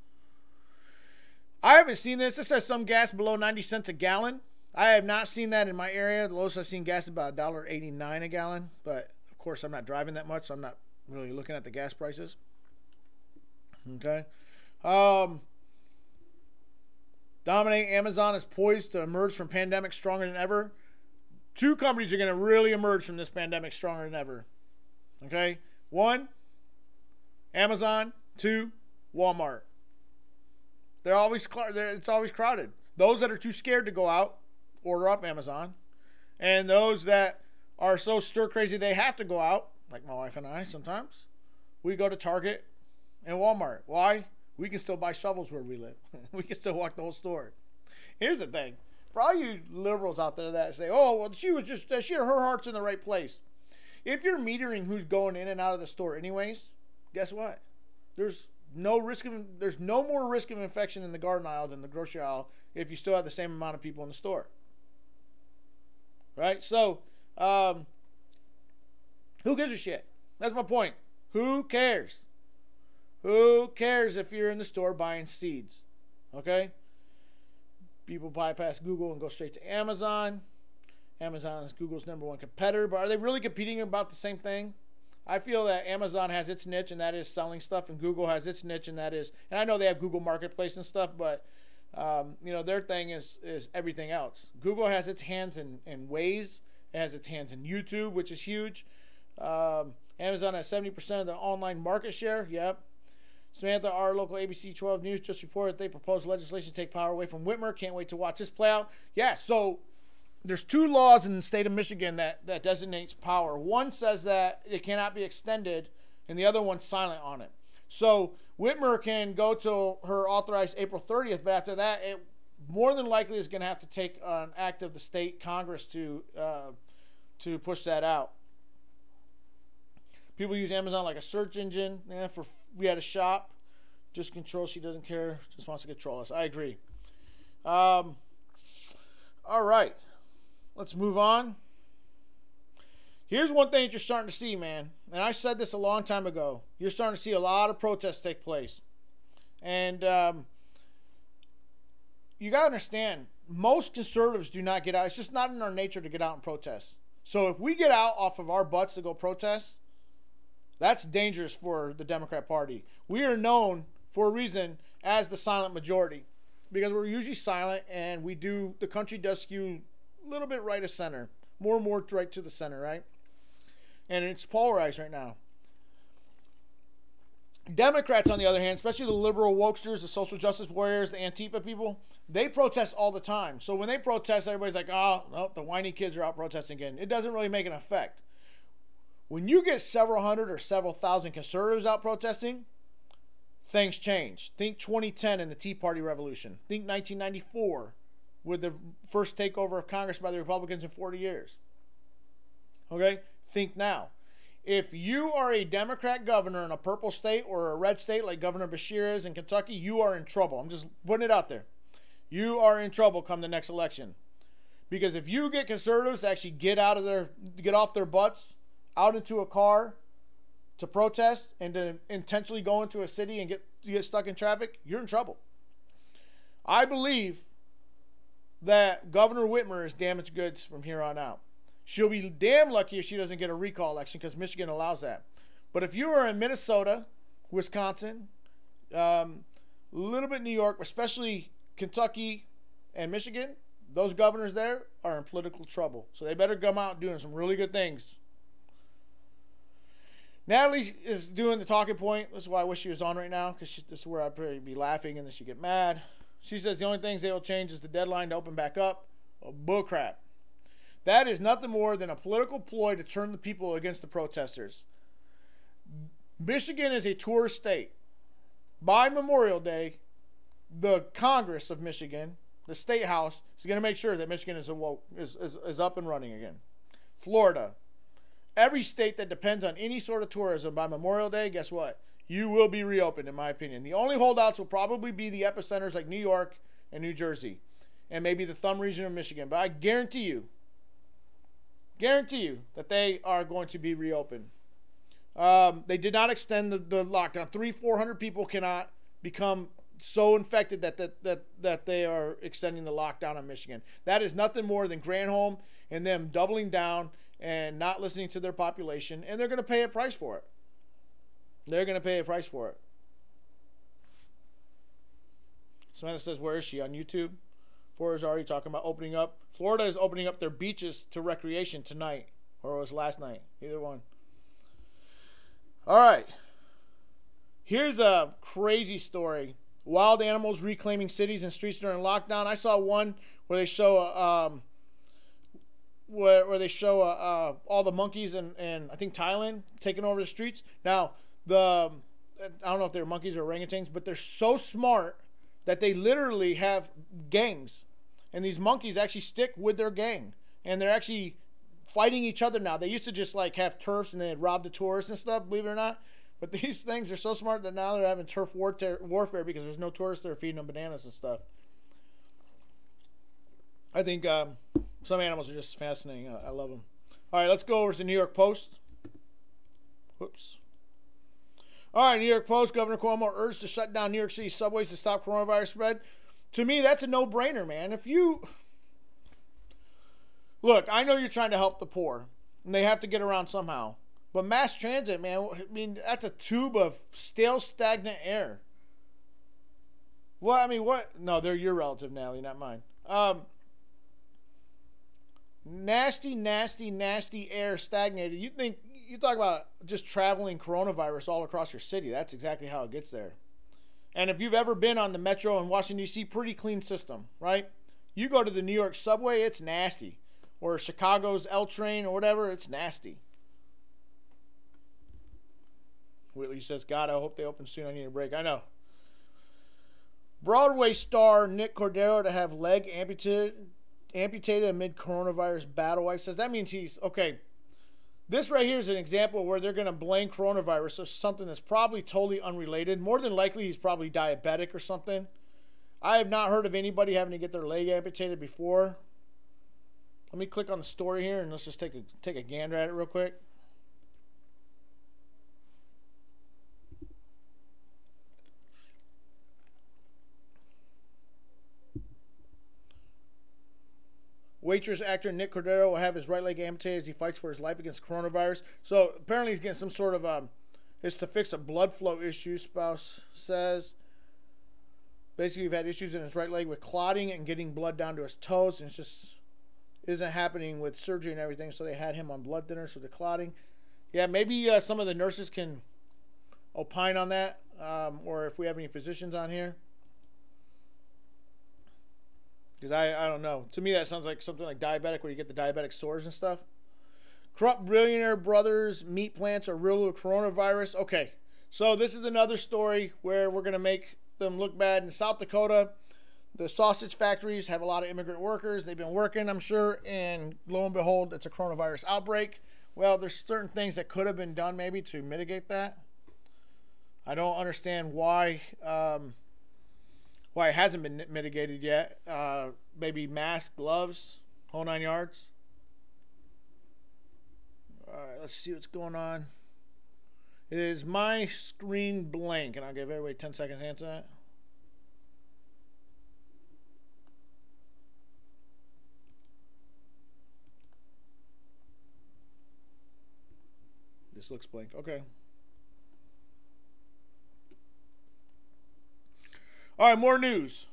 I haven't seen this. This says some gas below 90 cents a gallon. I have not seen that in my area. The lowest I've seen gas is about $1.89 a gallon. But, of course, I'm not driving that much, so I'm not really looking at the gas prices. Okay. Dominate Amazon is poised to emerge from pandemic stronger than ever. Two companies are going to really emerge from this pandemic stronger than ever. Okay? One, Amazon. to Walmart. It's always crowded. Those that are too scared to go out, order off Amazon. And those that are so stir crazy they have to go out, like my wife and I sometimes, we go to Target and Walmart. Why? We can still buy shovels where we live. We can still walk the whole store. Here's the thing. For all you liberals out there that say, oh, well, her heart's in the right place. If you're metering who's going in and out of the store anyways, guess what? There's no more risk of infection in the garden aisle than the grocery aisle if you still have the same amount of people in the store. Right? So, who gives a shit? That's my point. Who cares? Who cares if you're in the store buying seeds? Okay? People bypass Google and go straight to Amazon. Amazon is Google's #1 competitor, but are they really competing about the same thing? I feel that Amazon has its niche, and that is selling stuff, and Google has its niche, and that is, and I know they have Google Marketplace and stuff, but their thing is everything else. Google has its hands in Waze, it has its hands in YouTube, which is huge. Amazon has 70% of the online market share. Yep. Samantha, our local ABC 12 News just reported they proposed legislation to take power away from Whitmer. Can't wait to watch this play out. Yeah, so there's 2 laws in the state of Michigan that designates power. One says that it cannot be extended, and the other one's silent on it. So Whitmer can go till her authorized April 30th, but after that, it more than likely is going to have to take an act of the state Congress to push that out. People use Amazon like a search engine. Yeah, we had a shop. Just control. She doesn't care. Just wants to control us. I agree. All right. Let's move on. Here's one thing that you're starting to see, man. And I said this a long time ago. You're starting to see a lot of protests take place. And you got to understand, most conservatives do not get out. It's just not in our nature to get out and protest. So if we get out off of our butts to go protest, that's dangerous for the Democrat Party. We are known for a reason as the silent majority because we're usually silent, and the country does skew a little bit right of center, more and more right to the center, right? And it's polarized right now. Democrats, on the other hand, especially the liberal wokesters, the social justice warriors, the Antifa people, they protest all the time. So when they protest, everybody's like, oh, no, the whiny kids are out protesting again. It doesn't really make an effect. When you get several hundred or several thousand conservatives out protesting, things change. Think 2010 and the Tea Party Revolution. Think 1994 with the first takeover of Congress by the Republicans in 40 years. Okay? Think now. If you are a Democrat governor in a purple state or a red state like Governor Beshear is in Kentucky, you are in trouble. I'm just putting it out there. You are in trouble come the next election. Because if you get conservatives to actually get off their butts, out into a car to protest and to intentionally go into a city and get stuck in traffic, you're in trouble. I believe that Governor Whitmer is damaged goods from here on out. She'll be damn lucky if she doesn't get a recall election because Michigan allows that. But if you are in Minnesota, Wisconsin, a little bit New York, especially Kentucky and Michigan, those governors there are in political trouble. So they better come out doing some really good things. Natalie is doing the talking point. This is why I wish she was on right now, because this is where I'd probably be laughing and then she'd get mad. She says the only things they will change is the deadline to open back up. Oh, bullcrap. That is nothing more than a political ploy to turn the people against the protesters. Michigan is a tourist state. By Memorial Day, the Congress of Michigan, the State House, is going to make sure that Michigan is up and running again. Florida. Every state that depends on any sort of tourism by Memorial Day, guess what? You will be reopened, in my opinion. The only holdouts will probably be the epicenters like New York and New Jersey and maybe the thumb region of Michigan. But I guarantee you that they are going to be reopened. They did not extend the lockdown. 300-400 people cannot become so infected that they are extending the lockdown on Michigan. That is nothing more than Granholm and them doubling down and not listening to their population, and they're going to pay a price for it. They're going to pay a price for it. Samantha says, where is she? On YouTube? Florida's already talking about opening up. Florida is opening up their beaches to recreation tonight, or it was last night. Either one. All right. Here's a crazy story. Wild animals reclaiming cities and streets during lockdown. I saw one where they show all the monkeys in I think Thailand taking over the streets. Now I don't know if they're monkeys or orangutans, but they're so smart that they literally have gangs, and these monkeys actually stick with their gang, and they're actually fighting each other now. They used to just like have turfs and they'd rob the tourists and stuff, believe it or not. But these things are so smart that now they're having turf warfare because there's no tourists there feeding them bananas and stuff. I think some animals are just fascinating. I love them. All right, let's go over to the New York Post. Whoops. All right, New York Post. Governor Cuomo urged to shut down New York City subways to stop coronavirus spread. To me, that's a no-brainer, man. If you... Look, I know you're trying to help the poor, and they have to get around somehow. But mass transit, man, I mean, that's a tube of stale, stagnant air. Well, I mean, what? No, they're your relative, Natalie, not mine. Nasty, nasty, nasty air stagnated. You talk about just traveling coronavirus all across your city. That's exactly how it gets there. And if you've ever been on the metro in Washington, D.C., pretty clean system, right? You go to the New York subway, it's nasty. Or Chicago's L train or whatever, it's nasty. Whitley says, God, I hope they open soon. I need a break. I know. Broadway star Nick Cordero to have leg amputated amid coronavirus battle. Wife says that means he's okay. This right here is an example where they're going to blame coronavirus or something that's probably totally unrelated. More than likely, he's probably diabetic or something. I have not heard of anybody having to get their leg amputated before. Let me click on the story here and let's just take a gander at it real quick. Waitress actor Nick Cordero will have his right leg amputated as he fights for his life against coronavirus. So apparently he's getting some sort of it's to fix a blood flow issue, spouse says. Basically, we've had issues in his right leg with clotting and getting blood down to his toes, and it's just isn't happening with surgery and everything, so they had him on blood thinners for the clotting. Yeah, maybe some of the nurses can opine on that, or if we have any physicians on here. Because I don't know. To me, that sounds like something like diabetic, where you get the diabetic sores and stuff. Corrupt billionaire brothers' meat plants are riddled with coronavirus. Okay, so this is another story where we're going to make them look bad. In South Dakota, the sausage factories have a lot of immigrant workers. They've been working, I'm sure, and lo and behold, it's a coronavirus outbreak. Well, there's certain things that could have been done maybe to mitigate that. I don't understand why it hasn't been mitigated yet. Maybe masks, gloves, whole 9 yards. All right, let's see what's going on. Is my screen blank? And I'll give everybody 10 seconds to answer that. This looks blank. Okay. All right, more news.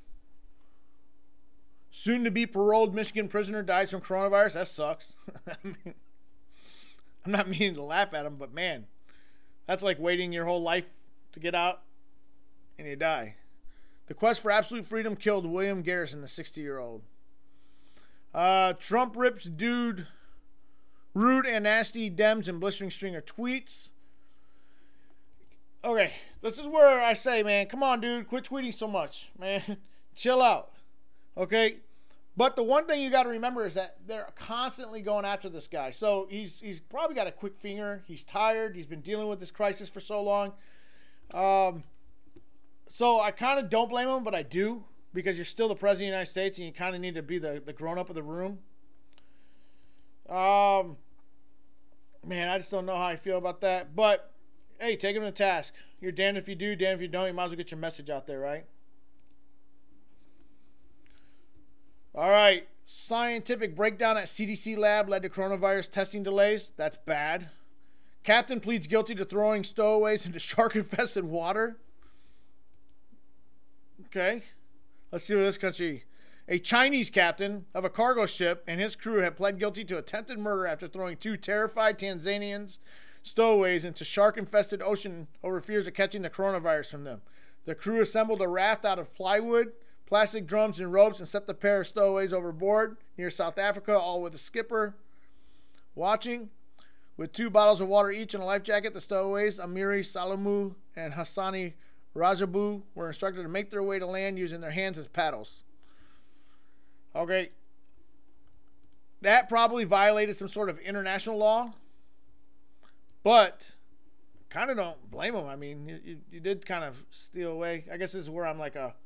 Soon to be paroled Michigan prisoner dies from coronavirus. That sucks. I'm not meaning to laugh at him, but man, that's like waiting your whole life to get out and you die. The quest for absolute freedom killed William Garrison, the 60-year-old. Trump rips dude rude and nasty Dems and blistering string of tweets. Okay, this is where I say, man, come on, dude, quit tweeting so much, man. Chill out, okay? But the one thing you got to remember is that they're constantly going after this guy. So he's probably got a quick finger. He's tired. He's been dealing with this crisis for so long. So I kind of don't blame him, but I do, because you're still the president of the United States and you kind of need to be the grown-up of the room. Man, I just don't know how I feel about that. But, hey, take him to task. You're damned if you do, damned if you don't. You might as well get your message out there, right? All right. Scientific breakdown at CDC lab led to coronavirus testing delays. That's bad. Captain pleads guilty to throwing stowaways into shark-infested water. Okay. Let's see what this country... A Chinese captain of a cargo ship and his crew have pled guilty to attempted murder after throwing two terrified Tanzanians stowaways into shark-infested ocean over fears of catching the coronavirus from them. The crew assembled a raft out of plywood, plastic drums, and ropes and set the pair of stowaways overboard near South Africa, all with a skipper watching. With 2 bottles of water each and a life jacket, the stowaways, Amiri Salamu and Hassani Rajabu, were instructed to make their way to land using their hands as paddles. Okay. That probably violated some sort of international law, but kind of don't blame them. I mean, you did kind of steal away. I guess this is where I'm like I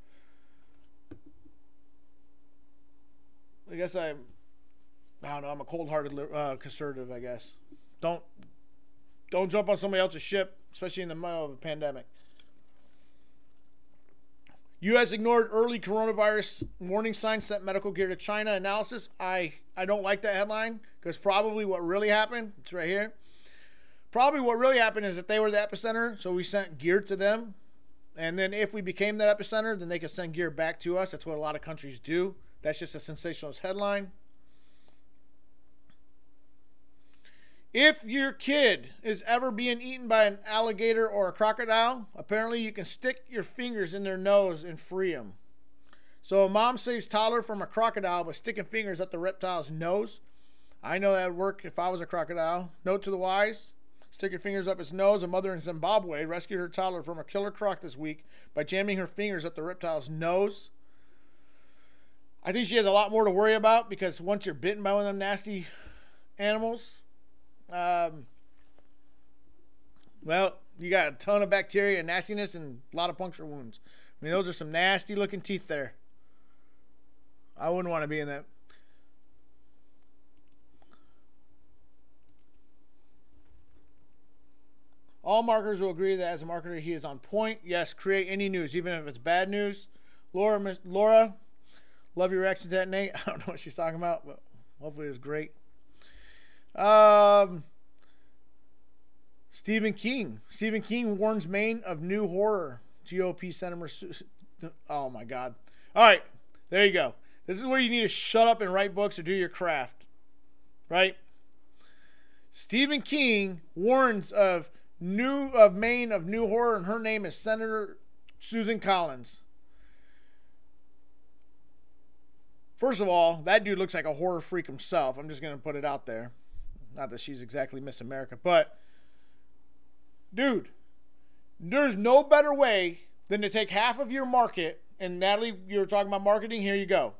don't know, I'm a cold-hearted conservative, I guess. Don't jump on somebody else's ship, especially in the middle of a pandemic. U.S. ignored early coronavirus warning signs, sent medical gear to China. Analysis. I don't like that headline because probably what really happened, it's right here. Probably what really happened is that they were the epicenter, so we sent gear to them. And then if we became that epicenter, then they could send gear back to us. That's what a lot of countries do. That's just a sensationalist headline. If your kid is ever being eaten by an alligator or a crocodile, apparently you can stick your fingers in their nose and free them. So a mom saves toddler from a crocodile by sticking fingers up the reptile's nose. I know that would work if I was a crocodile. Note to the wise, stick your fingers up its nose. A mother in Zimbabwe rescued her toddler from a killer croc this week by jamming her fingers up the reptile's nose. I think she has a lot more to worry about because once you're bitten by one of them nasty animals, well, you got a ton of bacteria and nastiness and a lot of puncture wounds. I mean, those are some nasty looking teeth there. I wouldn't want to be in that. All marketers will agree that as a marketer, he is on point. Yes, create any news, even if it's bad news. Laura, love your reaction to that, Nate. I don't know what she's talking about, but hopefully it was great. Stephen King warns Maine of new horror. GOP Senator. Oh my God. All right. There you go. This is where you need to shut up and write books or do your craft. Right? Stephen King warns of Maine of new horror, and her name is Senator Susan Collins. First of all, that dude looks like a horror freak himself. I'm just going to put it out there. Not that she's exactly Miss America, but dude, there's no better way than to take half of your market, and Natalie, you were talking about marketing, here you go.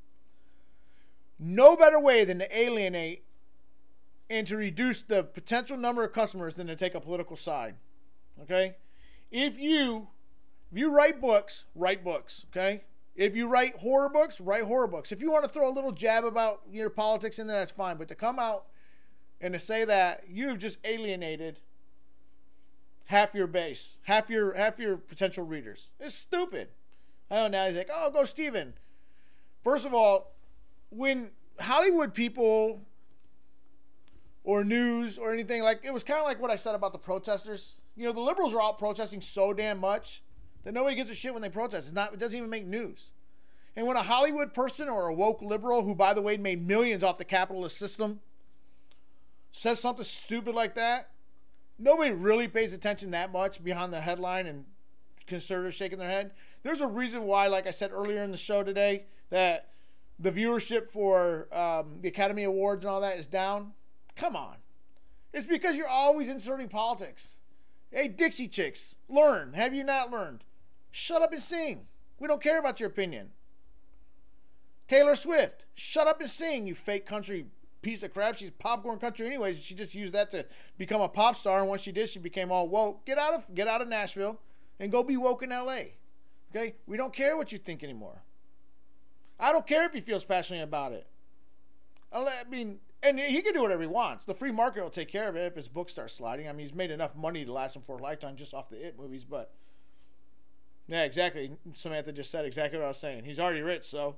No better way than to alienate and to reduce the potential number of customers than to take a political side. Okay? If you write books, okay? If you write horror books, write horror books. If you want to throw a little jab about your politics in there, that's fine. But to come out and to say that you've just alienated half your base, half your potential readers, it's stupid. I know now he's like, oh, go Steven. First of all, when Hollywood people or news or anything, like, it was kind of like what I said about the protesters. You know, the liberals are out protesting so damn much that nobody gives a shit when they protest. It doesn't even make news. And when a Hollywood person or a woke liberal, who, by the way, made millions off the capitalist system, says something stupid like that, nobody really pays attention that much behind the headline and conservatives shaking their head. There's a reason why, like I said earlier in the show today, that the viewership for the Academy Awards and all that is down. Come on. It's because you're always inserting politics. Hey, Dixie Chicks, learn. Have you not learned? Shut up and sing. We don't care about your opinion. Taylor Swift, shut up and sing, you fake country piece of crap. She's popcorn country anyways. She just used that to become a pop star, and once she did, she became all woke. Get out of Nashville and go be woke in LA. Okay? We don't care what you think anymore. I don't care if he feels passionate about it. I mean, and he can do whatever he wants. The free market will take care of it if his book starts sliding. I mean, he's made enough money to last him for a lifetime just off the It movies, but yeah, exactly. Samantha just said exactly what I was saying. He's already rich, so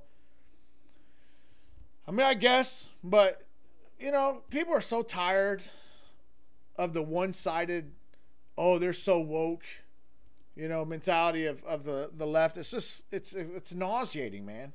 I mean, I guess, but you know, people are so tired of the one-sided, oh, they're so woke, you know, mentality of the left. It's just, it's nauseating, man.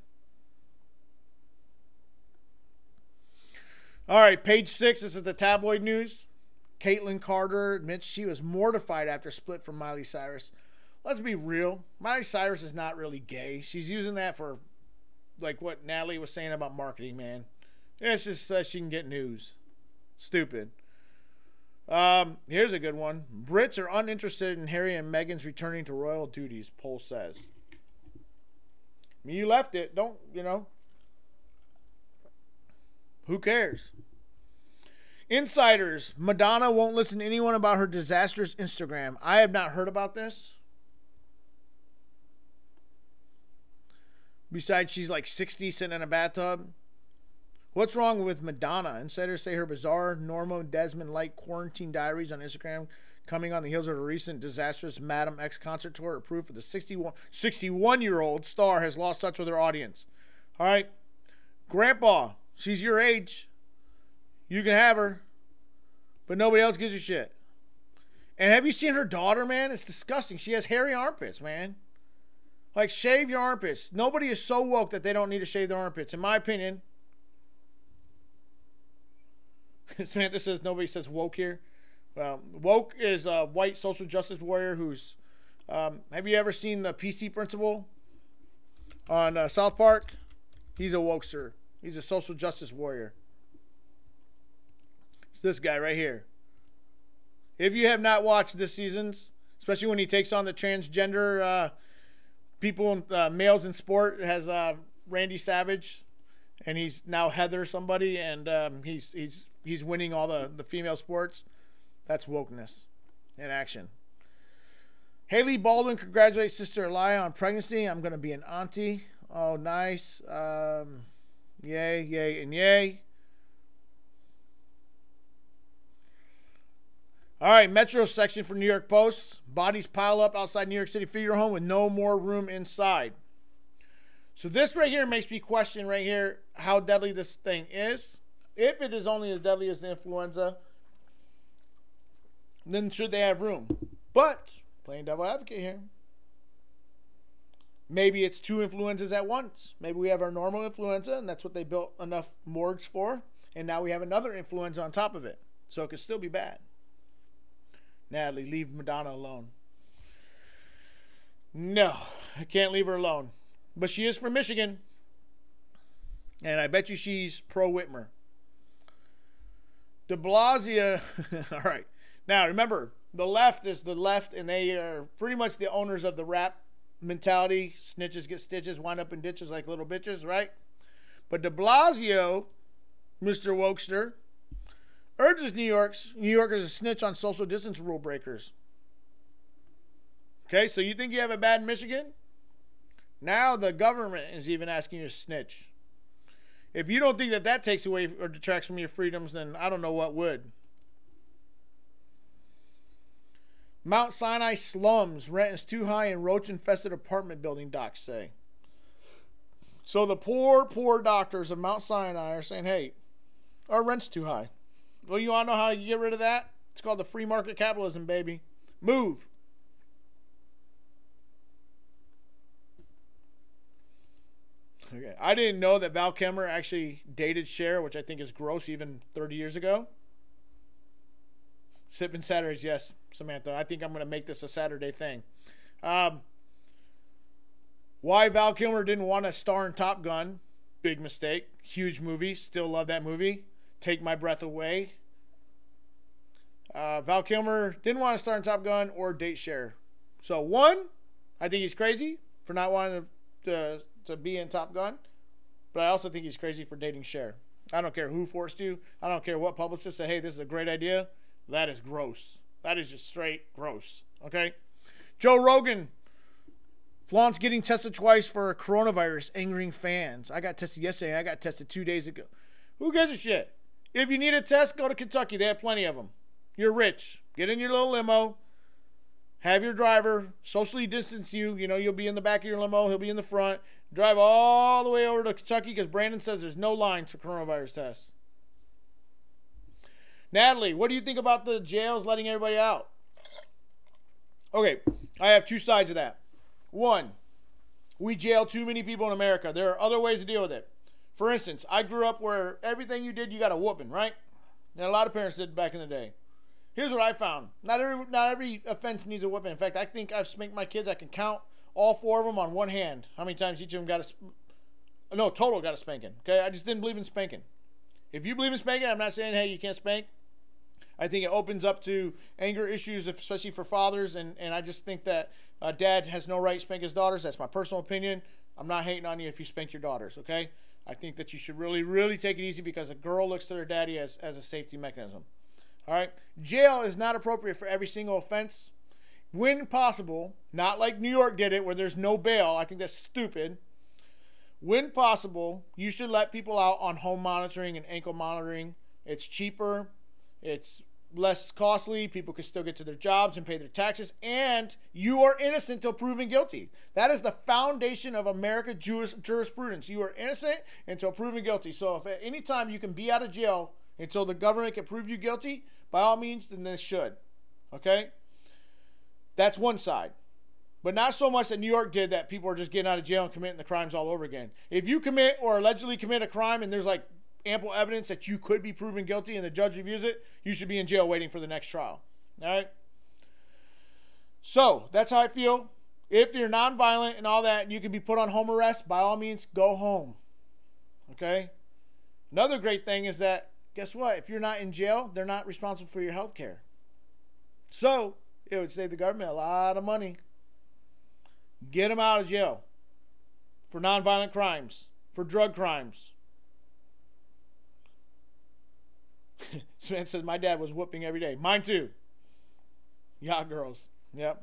All right, page 6. This is the tabloid news. Caitlyn Carter admits she was mortified after split from Miley Cyrus. Let's be real. Miley Cyrus is not really gay. She's using that for, like what Natalie was saying about marketing, man. It's just so she can get news. Stupid. Here's a good one. Brits are uninterested in Harry and Meghan's returning to royal duties, poll says. I mean, you left it. Don't, you know. Who cares? Insiders. Madonna won't listen to anyone about her disastrous Instagram. I have not heard about this. Besides, she's like 60 sitting in a bathtub. What's wrong with Madonna? Insiders say her bizarre Norma Desmond-like quarantine diaries on Instagram, coming on the heels of a recent disastrous Madam X concert tour, are proof that the 61-year-old star has lost touch with her audience. All right. Grandpa, she's your age. You can have her. But nobody else gives a shit. And have you seen her daughter, man? It's disgusting. She has hairy armpits, man. Like, shave your armpits. Nobody is so woke that they don't need to shave their armpits. In my opinion. Samantha says nobody says woke here. Well, woke is a white social justice warrior who's... have you ever seen the PC principal on South Park? He's a wokester. He's a social justice warrior. It's this guy right here. If you have not watched this season's, especially when he takes on the transgender people, males in sport, it has Randy Savage, and he's now Heather somebody, and he's winning all the female sports. That's wokeness in action. Haley Baldwin congratulates sister Elia on pregnancy. I'm going to be an auntie. Oh, nice. Yay, yay, and yay. All right, Metro section for New York Post. Bodies pile up outside New York City funeral home with no more room inside. So this right here makes me question right here how deadly this thing is. If it is only as deadly as the influenza, then should they have room? But, playing devil advocate here, maybe it's two influenzas at once. Maybe we have our normal influenza, and that's what they built enough morgues for, and now we have another influenza on top of it. So it could still be bad. Natalie, leave Madonna alone. No, I can't leave her alone. But she is from Michigan. And I bet you she's pro-Whitmer. De Blasio. All right. Now, remember, the left is the left, and they are pretty much the owners of the rap mentality. Snitches get stitches, wind up in ditches like little bitches, right? But de Blasio, Mr. Wokester, urges New Yorkers to snitch on social distance rule breakers. Okay, so you think you have it bad in Michigan? Now the government is even asking you to snitch. If you don't think that takes away or detracts from your freedoms, then I don't know what would. Mount Sinai slums, rent is too high in roach-infested apartment building, docs say. So the poor doctors of Mount Sinai are saying, hey, our rent's too high. Well, you want to know how you get rid of that? It's called the free market capitalism, baby. Move. Okay. I didn't know that Val Kilmer actually dated Cher, which I think is gross, even 30 years ago. Sipping Saturdays, yes, Samantha. I think I'm going to make this a Saturday thing. Why Val Kilmer didn't want to star in Top Gun? Big mistake. Huge movie. Still love that movie. Take My Breath Away. Val Kilmer didn't want to star in Top Gun or date Cher. So, one, I think he's crazy for not wanting to be in Top Gun. But I also think he's crazy for dating Cher. I don't care who forced you. I don't care what publicist said, hey, this is a great idea. That is gross. That is just straight gross. Okay? Joe Rogan flaunts getting tested twice for coronavirus, angering fans. I got tested yesterday. I got tested 2 days ago. Who gives a shit? If you need a test, go to Kentucky. They have plenty of them. You're rich. Get in your little limo. Have your driver socially distance you. You know, you'll be in the back of your limo. He'll be in the front. Drive all the way over to Kentucky because Brandon says there's no lines for coronavirus tests. Natalie, what do you think about the jails letting everybody out? Okay, I have two sides of that. One, we jail too many people in America. There are other ways to deal with it. For instance, I grew up where everything you did, you got a whooping, right? And a lot of parents did back in the day. Here's what I found. Not every offense needs a whipping. In fact, I think I've spanked my kids. I can count all 4 of them on one hand. How many times each of them got total got a spanking. Okay, I just didn't believe in spanking. If you believe in spanking, I'm not saying, hey, you can't spank. I think it opens up to anger issues, especially for fathers, and I just think that dad has no right to spank his daughters. That's my personal opinion. I'm not hating on you if you spank your daughters, okay? I think that you should really, really take it easy because a girl looks to their daddy as a safety mechanism. All right? Jail is not appropriate for every single offense. When possible, not like New York did it where there's no bail. I think that's stupid. When possible, you should let people out on home monitoring and ankle monitoring. It's cheaper. It's less costly. People can still get to their jobs and pay their taxes. And you are innocent until proven guilty. That is the foundation of American jurisprudence. You are innocent until proven guilty. So if at any time you can be out of jail until the government can prove you guilty, by all means, then this should. Okay? That's one side. But not so much that New York did that people are just getting out of jail and committing the crimes all over again. If you commit or allegedly commit a crime and there's like ample evidence that you could be proven guilty and the judge reviews it, you should be in jail waiting for the next trial. All right? So, that's how I feel. If you're nonviolent and all that, and you can be put on home arrest, by all means, go home. Okay? Another great thing is that, guess what? If you're not in jail, they're not responsible for your health care. So, it would save the government a lot of money. Get them out of jail for nonviolent crimes, for drug crimes. Samantha says, my dad was whooping every day. Mine too. Yeah, girls. Yep.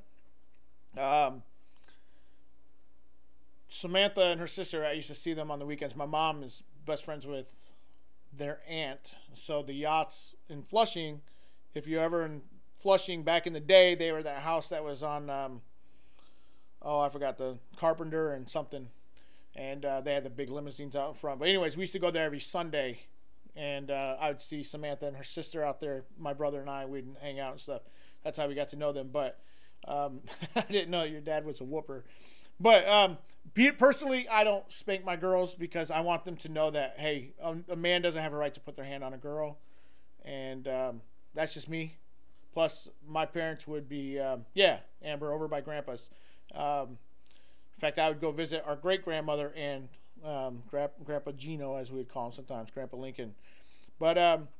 Samantha and her sister, I used to see them on the weekends. My mom is best friends with their aunt. So the yachts in Flushing, if you're ever in Flushing back in the day, they were that house that was on, I forgot, the Carpenter and something. And they had the big limousines out front. But anyways, we used to go there every Sunday. And I would see Samantha and her sister out there. My brother and I, we'd hang out and stuff. That's how we got to know them. But I didn't know your dad was a whooper. But personally, I don't spank my girls because I want them to know that, hey, a man doesn't have a right to put their hand on a girl. And that's just me. Plus, my parents would be, Amber, over by Grandpa's. In fact, I would go visit our great-grandmother and Grandpa Gino, as we would call him sometimes, Grandpa Lincoln. But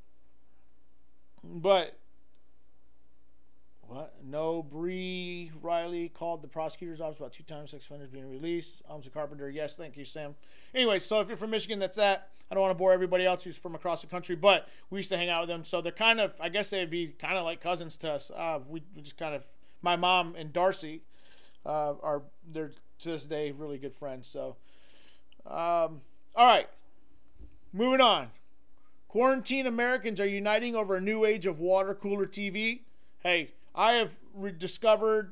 what? No, Bree Riley called the prosecutor's office about 2 times, 6 offenders being released. Alms Carpenter, yes, thank you, Sam. Anyway, so if you're from Michigan, that's that. I don't want to bore everybody else who's from across the country, but we used to hang out with them. So they're kind of, I guess they'd be kind of like cousins to us. We just kind of, my mom and Darcy they're to this day really good friends. So, all right, moving on. Quarantine Americans are uniting over a new age of water cooler TV. Hey, I have rediscovered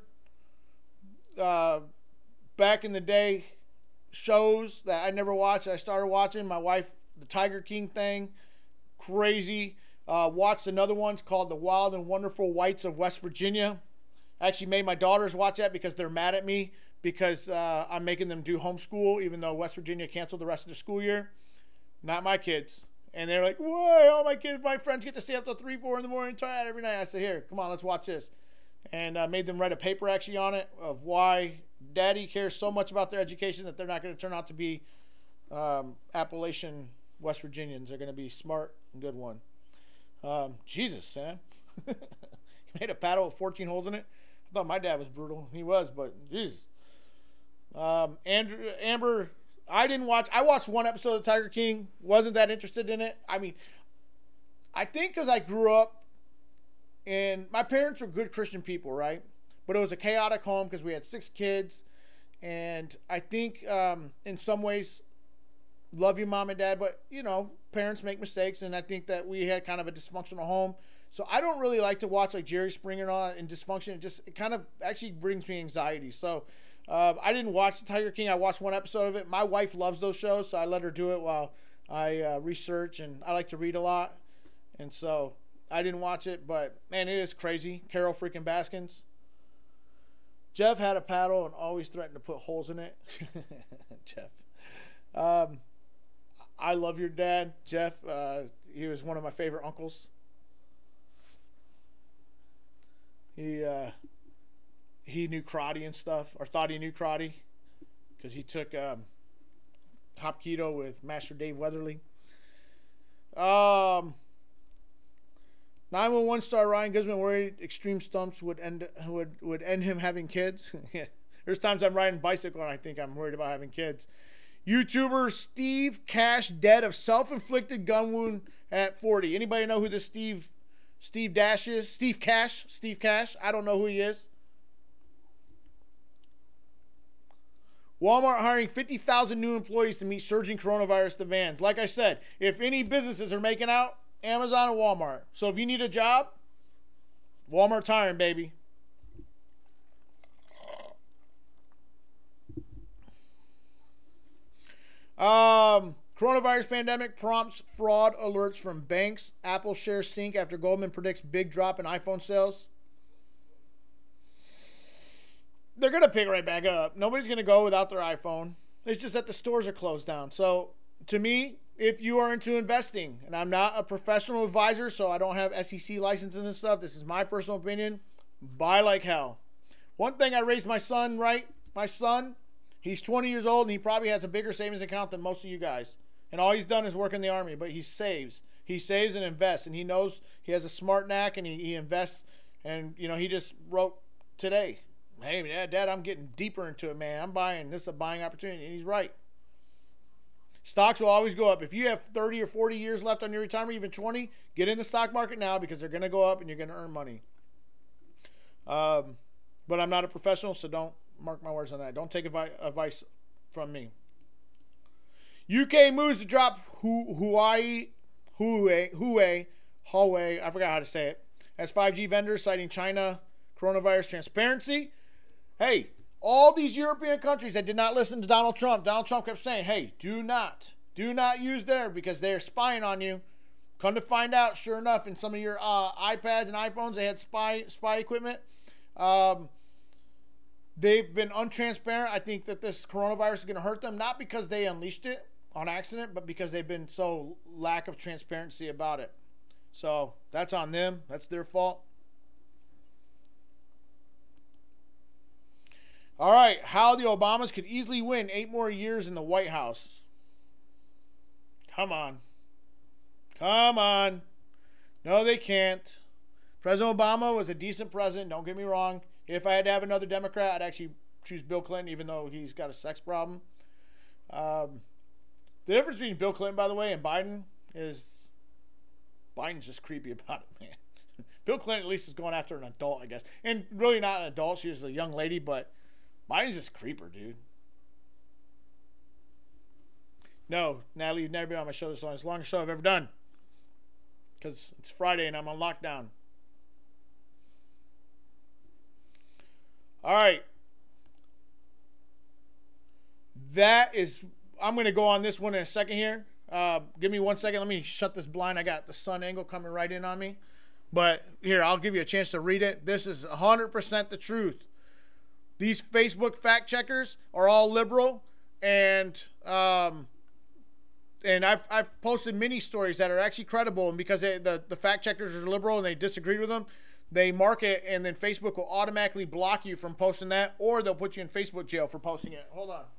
back in the day shows that I never watched. I started watching. My wife, the Tiger King thing, crazy. Watched another one called The Wild and Wonderful Whites of West Virginia. I actually made my daughters watch that because they're mad at me because I'm making them do homeschool even though West Virginia canceled the rest of the school year. Not my kids. And they're like, why? All my kids, my friends get to stay up till 3, 4 in the morning tired every night. I said, here, come on, let's watch this. And I made them write a paper actually on it of why Daddy cares so much about their education that they're not going to turn out to be Appalachian West Virginians. They're going to be smart and good one. Jesus, Sam. You made a paddle with 14 holes in it? I thought my dad was brutal. He was, but Jesus. Amber, I didn't watch. I watched one episode of Tiger King. Wasn't that interested in it. I mean, I think because I grew up and my parents were good Christian people, right? But it was a chaotic home because we had 6 kids. And I think in some ways, love you, Mom and Dad, but, you know, parents make mistakes. And I think that we had kind of a dysfunctional home. So I don't really like to watch like Jerry Springer and all that and dysfunction. It kind of actually brings me anxiety. So I didn't watch the Tiger King. I watched one episode of it. My wife loves those shows, so I let her do it while I research. And I like to read a lot. And so I didn't watch it, but man, it is crazy. Carol freaking Baskins. Jeff had a paddle and always threatened to put holes in it. Jeff. I love your dad, Jeff. He was one of my favorite uncles. He knew karate and stuff, or thought he knew karate, because he took Hop Keto with Master Dave Weatherly. 911 star Ryan Guzman worried extreme stumps would end him having kids. Yeah. There's times I'm riding bicycle and I think I'm worried about having kids. YouTuber Steve Cash dead of self-inflicted gun wound at 40. Anybody know who this Steve Dash is? Steve Cash? Steve Cash? I don't know who he is. Walmart hiring 50,000 new employees to meet surging coronavirus demands. Like I said, if any businesses are making out, Amazon and Walmart. So if you need a job, Walmart's hiring, baby. Coronavirus pandemic prompts fraud alerts from banks. Apple shares sink after Goldman predicts big drop in iPhone sales. They're going to pick right back up. Nobody's going to go without their iPhone. It's just that the stores are closed down. So, to me, if you are into investing, and I'm not a professional advisor, so I don't have SEC licenses and stuff, this is my personal opinion, buy like hell. One thing I raised my son right, he's 20 years old, and he probably has a bigger savings account than most of you guys. And all he's done is work in the Army, but he saves. He saves and invests, and he knows he has a smart knack, and he invests. And, you know, he just wrote today, hey, Dad, I'm getting deeper into it, man. I'm buying. This is a buying opportunity. And he's right. Stocks will always go up. If you have 30 or 40 years left on your retirement, even 20, get in the stock market now because they're going to go up and you're going to earn money. But I'm not a professional, so don't mark my words on that. Don't take advice from me. UK moves to drop Huawei, I forgot how to say it, as 5G vendors citing China coronavirus transparency. Hey, all these European countries that did not listen to Donald Trump kept saying, hey, do not use there because they're spying on you. Come to find out, sure enough, in some of your iPads and iPhones, they had spy equipment. They've been untransparent. I think that this coronavirus is going to hurt them, not because they unleashed it on accident, but because they've been so lack of transparency about it. So that's on them. That's their fault. All right, how the Obamas could easily win 8 more years in the White House. Come on. No, they can't. President Obama was a decent president, don't get me wrong. If I had to have another Democrat, I'd actually choose Bill Clinton, even though he's got a sex problem. The difference between Bill Clinton, by the way, and Biden is Biden's just creepy about it, man. Bill Clinton at least was going after an adult, I guess. And really not an adult. She was a young lady, but Biden's just creeper, dude. No, Natalie, you've never been on my show this long. It's the longest show I've ever done. Because it's Friday and I'm on lockdown. All right. I'm going to go on this one in a second here. Give me 1 second. Let me shut this blind. I got the sun angle coming right in on me. But here, I'll give you a chance to read it. This is 100% the truth. These Facebook fact checkers are all liberal, and I've posted many stories that are actually credible, and because the fact checkers are liberal and they disagree with them, they mark it, and then Facebook will automatically block you from posting that, or they'll put you in Facebook jail for posting it. Hold on.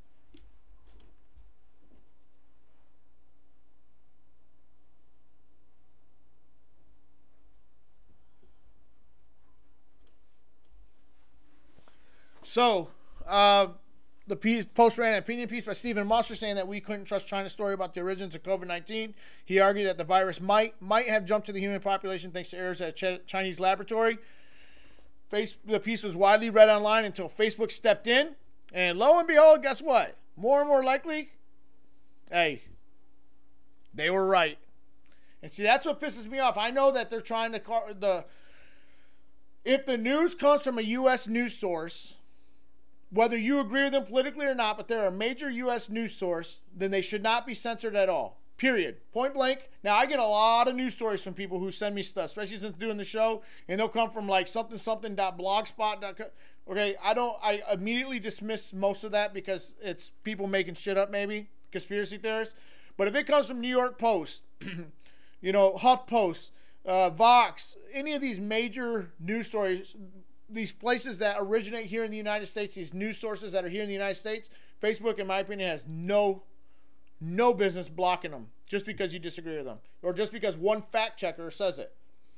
So, the post ran an opinion piece by Stephen Moster saying that we couldn't trust China's story about the origins of COVID-19. He argued that the virus might have jumped to the human population thanks to errors at a Chinese laboratory. The piece was widely read online until Facebook stepped in. And lo and behold, guess what? More and more likely, hey, they were right. And see, that's what pisses me off. I know that they're trying to... If the news comes from a U.S. news source, whether you agree with them politically or not, but they're a major U.S. news source, then they should not be censored at all. Period. Point blank. Now, I get a lot of news stories from people who send me stuff, especially since doing the show, and they'll come from like something.blogspot.com. Okay, I immediately dismiss most of that because it's people making shit up, maybe, conspiracy theorists. But if it comes from New York Post, HuffPost, Vox, any of these major news stories, these places that originate here in the United States, these news sources that are here in the United States, Facebook, in my opinion, has no business blocking them just because you disagree with them or just because one fact checker says it.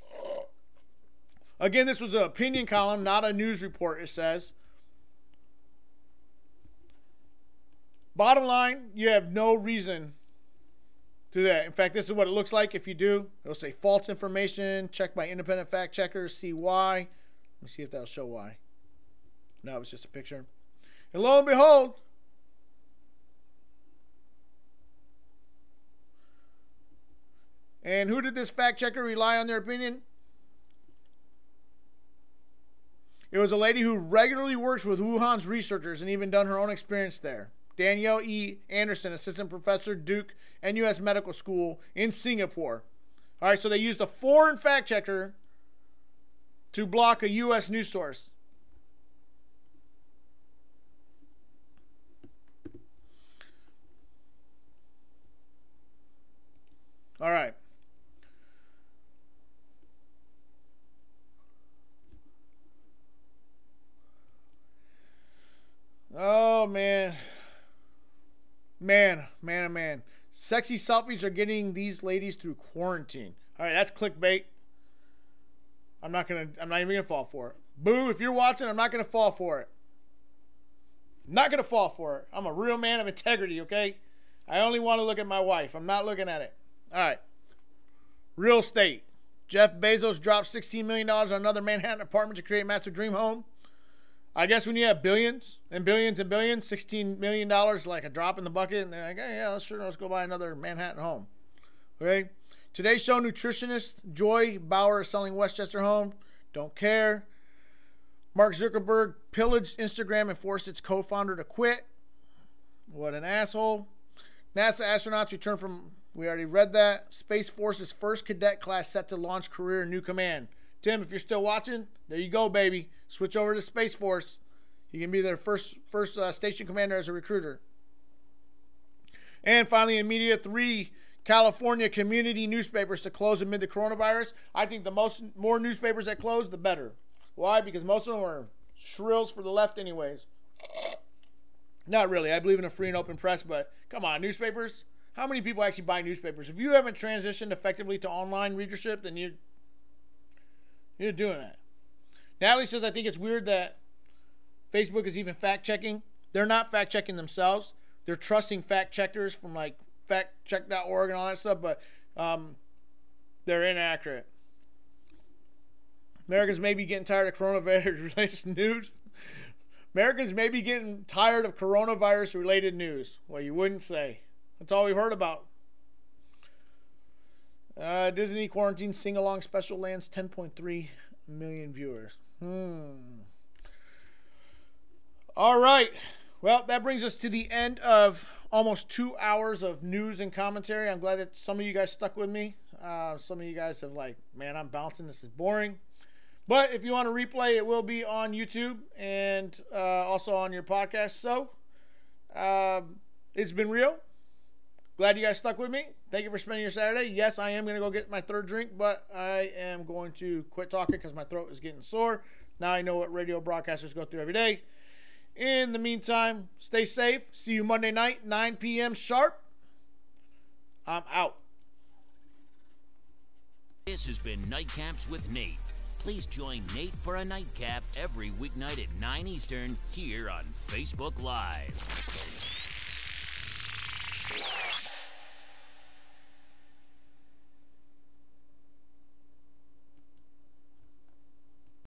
Again, this was an opinion column, not a news report, it says. Bottom line, you have no reason to do that. In fact, this is what it looks like if you do. It'll say false information, checked by independent fact checkers, see why. Let me see if that'll show why. No, it's just a picture. And lo and behold, and who did this fact checker rely on their opinion? It was a lady who regularly works with Wuhan's researchers and even done her own experience there. Danielle E. Anderson, assistant professor, Duke NUS Medical School in Singapore. All right, so they used a foreign fact checker to block a U.S. news source. All right. Oh, man. Man. Sexy selfies are getting these ladies through quarantine. All right, that's clickbait. I'm not even gonna fall for it. Boo, if you're watching, I'm not gonna fall for it. Not gonna fall for it. I'm a real man of integrity, okay? I only want to look at my wife. I'm not looking at it. All right. Real estate. Jeff Bezos dropped $16 million on another Manhattan apartment to create a massive dream home. I guess when you have billions and billions and billions, $16 million like a drop in the bucket, and they're like, hey, yeah, sure, let's go buy another Manhattan home. Okay? Today's Show nutritionist Joy Bauer is selling Westchester home. Don't care. Mark Zuckerberg pillaged Instagram and forced its co-founder to quit. What an asshole. NASA astronauts return from, we already read that. Space Force's first cadet class set to launch career in new command. Tim, if you're still watching, there you go, baby. Switch over to Space Force. You can be their first station commander as a recruiter. And finally, in media, 3 California community newspapers to close amid the coronavirus. I think the more newspapers that close, the better. Why? Because most of them are shrills for the left anyways. Not really. I believe in a free and open press, but come on, newspapers. How many people actually buy newspapers? If you haven't transitioned effectively to online readership, then you're doing that. Natalie says, I think it's weird that Facebook is even fact-checking. They're not fact-checking themselves. They're trusting fact-checkers from like factcheck.org and all that stuff, but they're inaccurate. Americans may be getting tired of coronavirus-related news. Americans may be getting tired of coronavirus-related news. Well, you wouldn't say. That's all we've heard about. Disney quarantine sing-along special lands 10.3 million viewers. All right. Well, that brings us to the end of almost 2 hours of news and commentary. I'm glad that some of you guys stuck with me. Some of you guys have like, man, I'm bouncing. This is boring. But if you want to replay, it will be on YouTube and also on your podcast. So it's been real. Glad you guys stuck with me. Thank you for spending your Saturday. Yes, I am going to go get my third drink, but I am going to quit talking because my throat is getting sore. Now I know what radio broadcasters go through every day. In the meantime, stay safe. See you Monday night, 9 p.m. sharp. I'm out. This has been Nightcaps with Nate. Please join Nate for a nightcap every weeknight at 9 Eastern here on Facebook Live.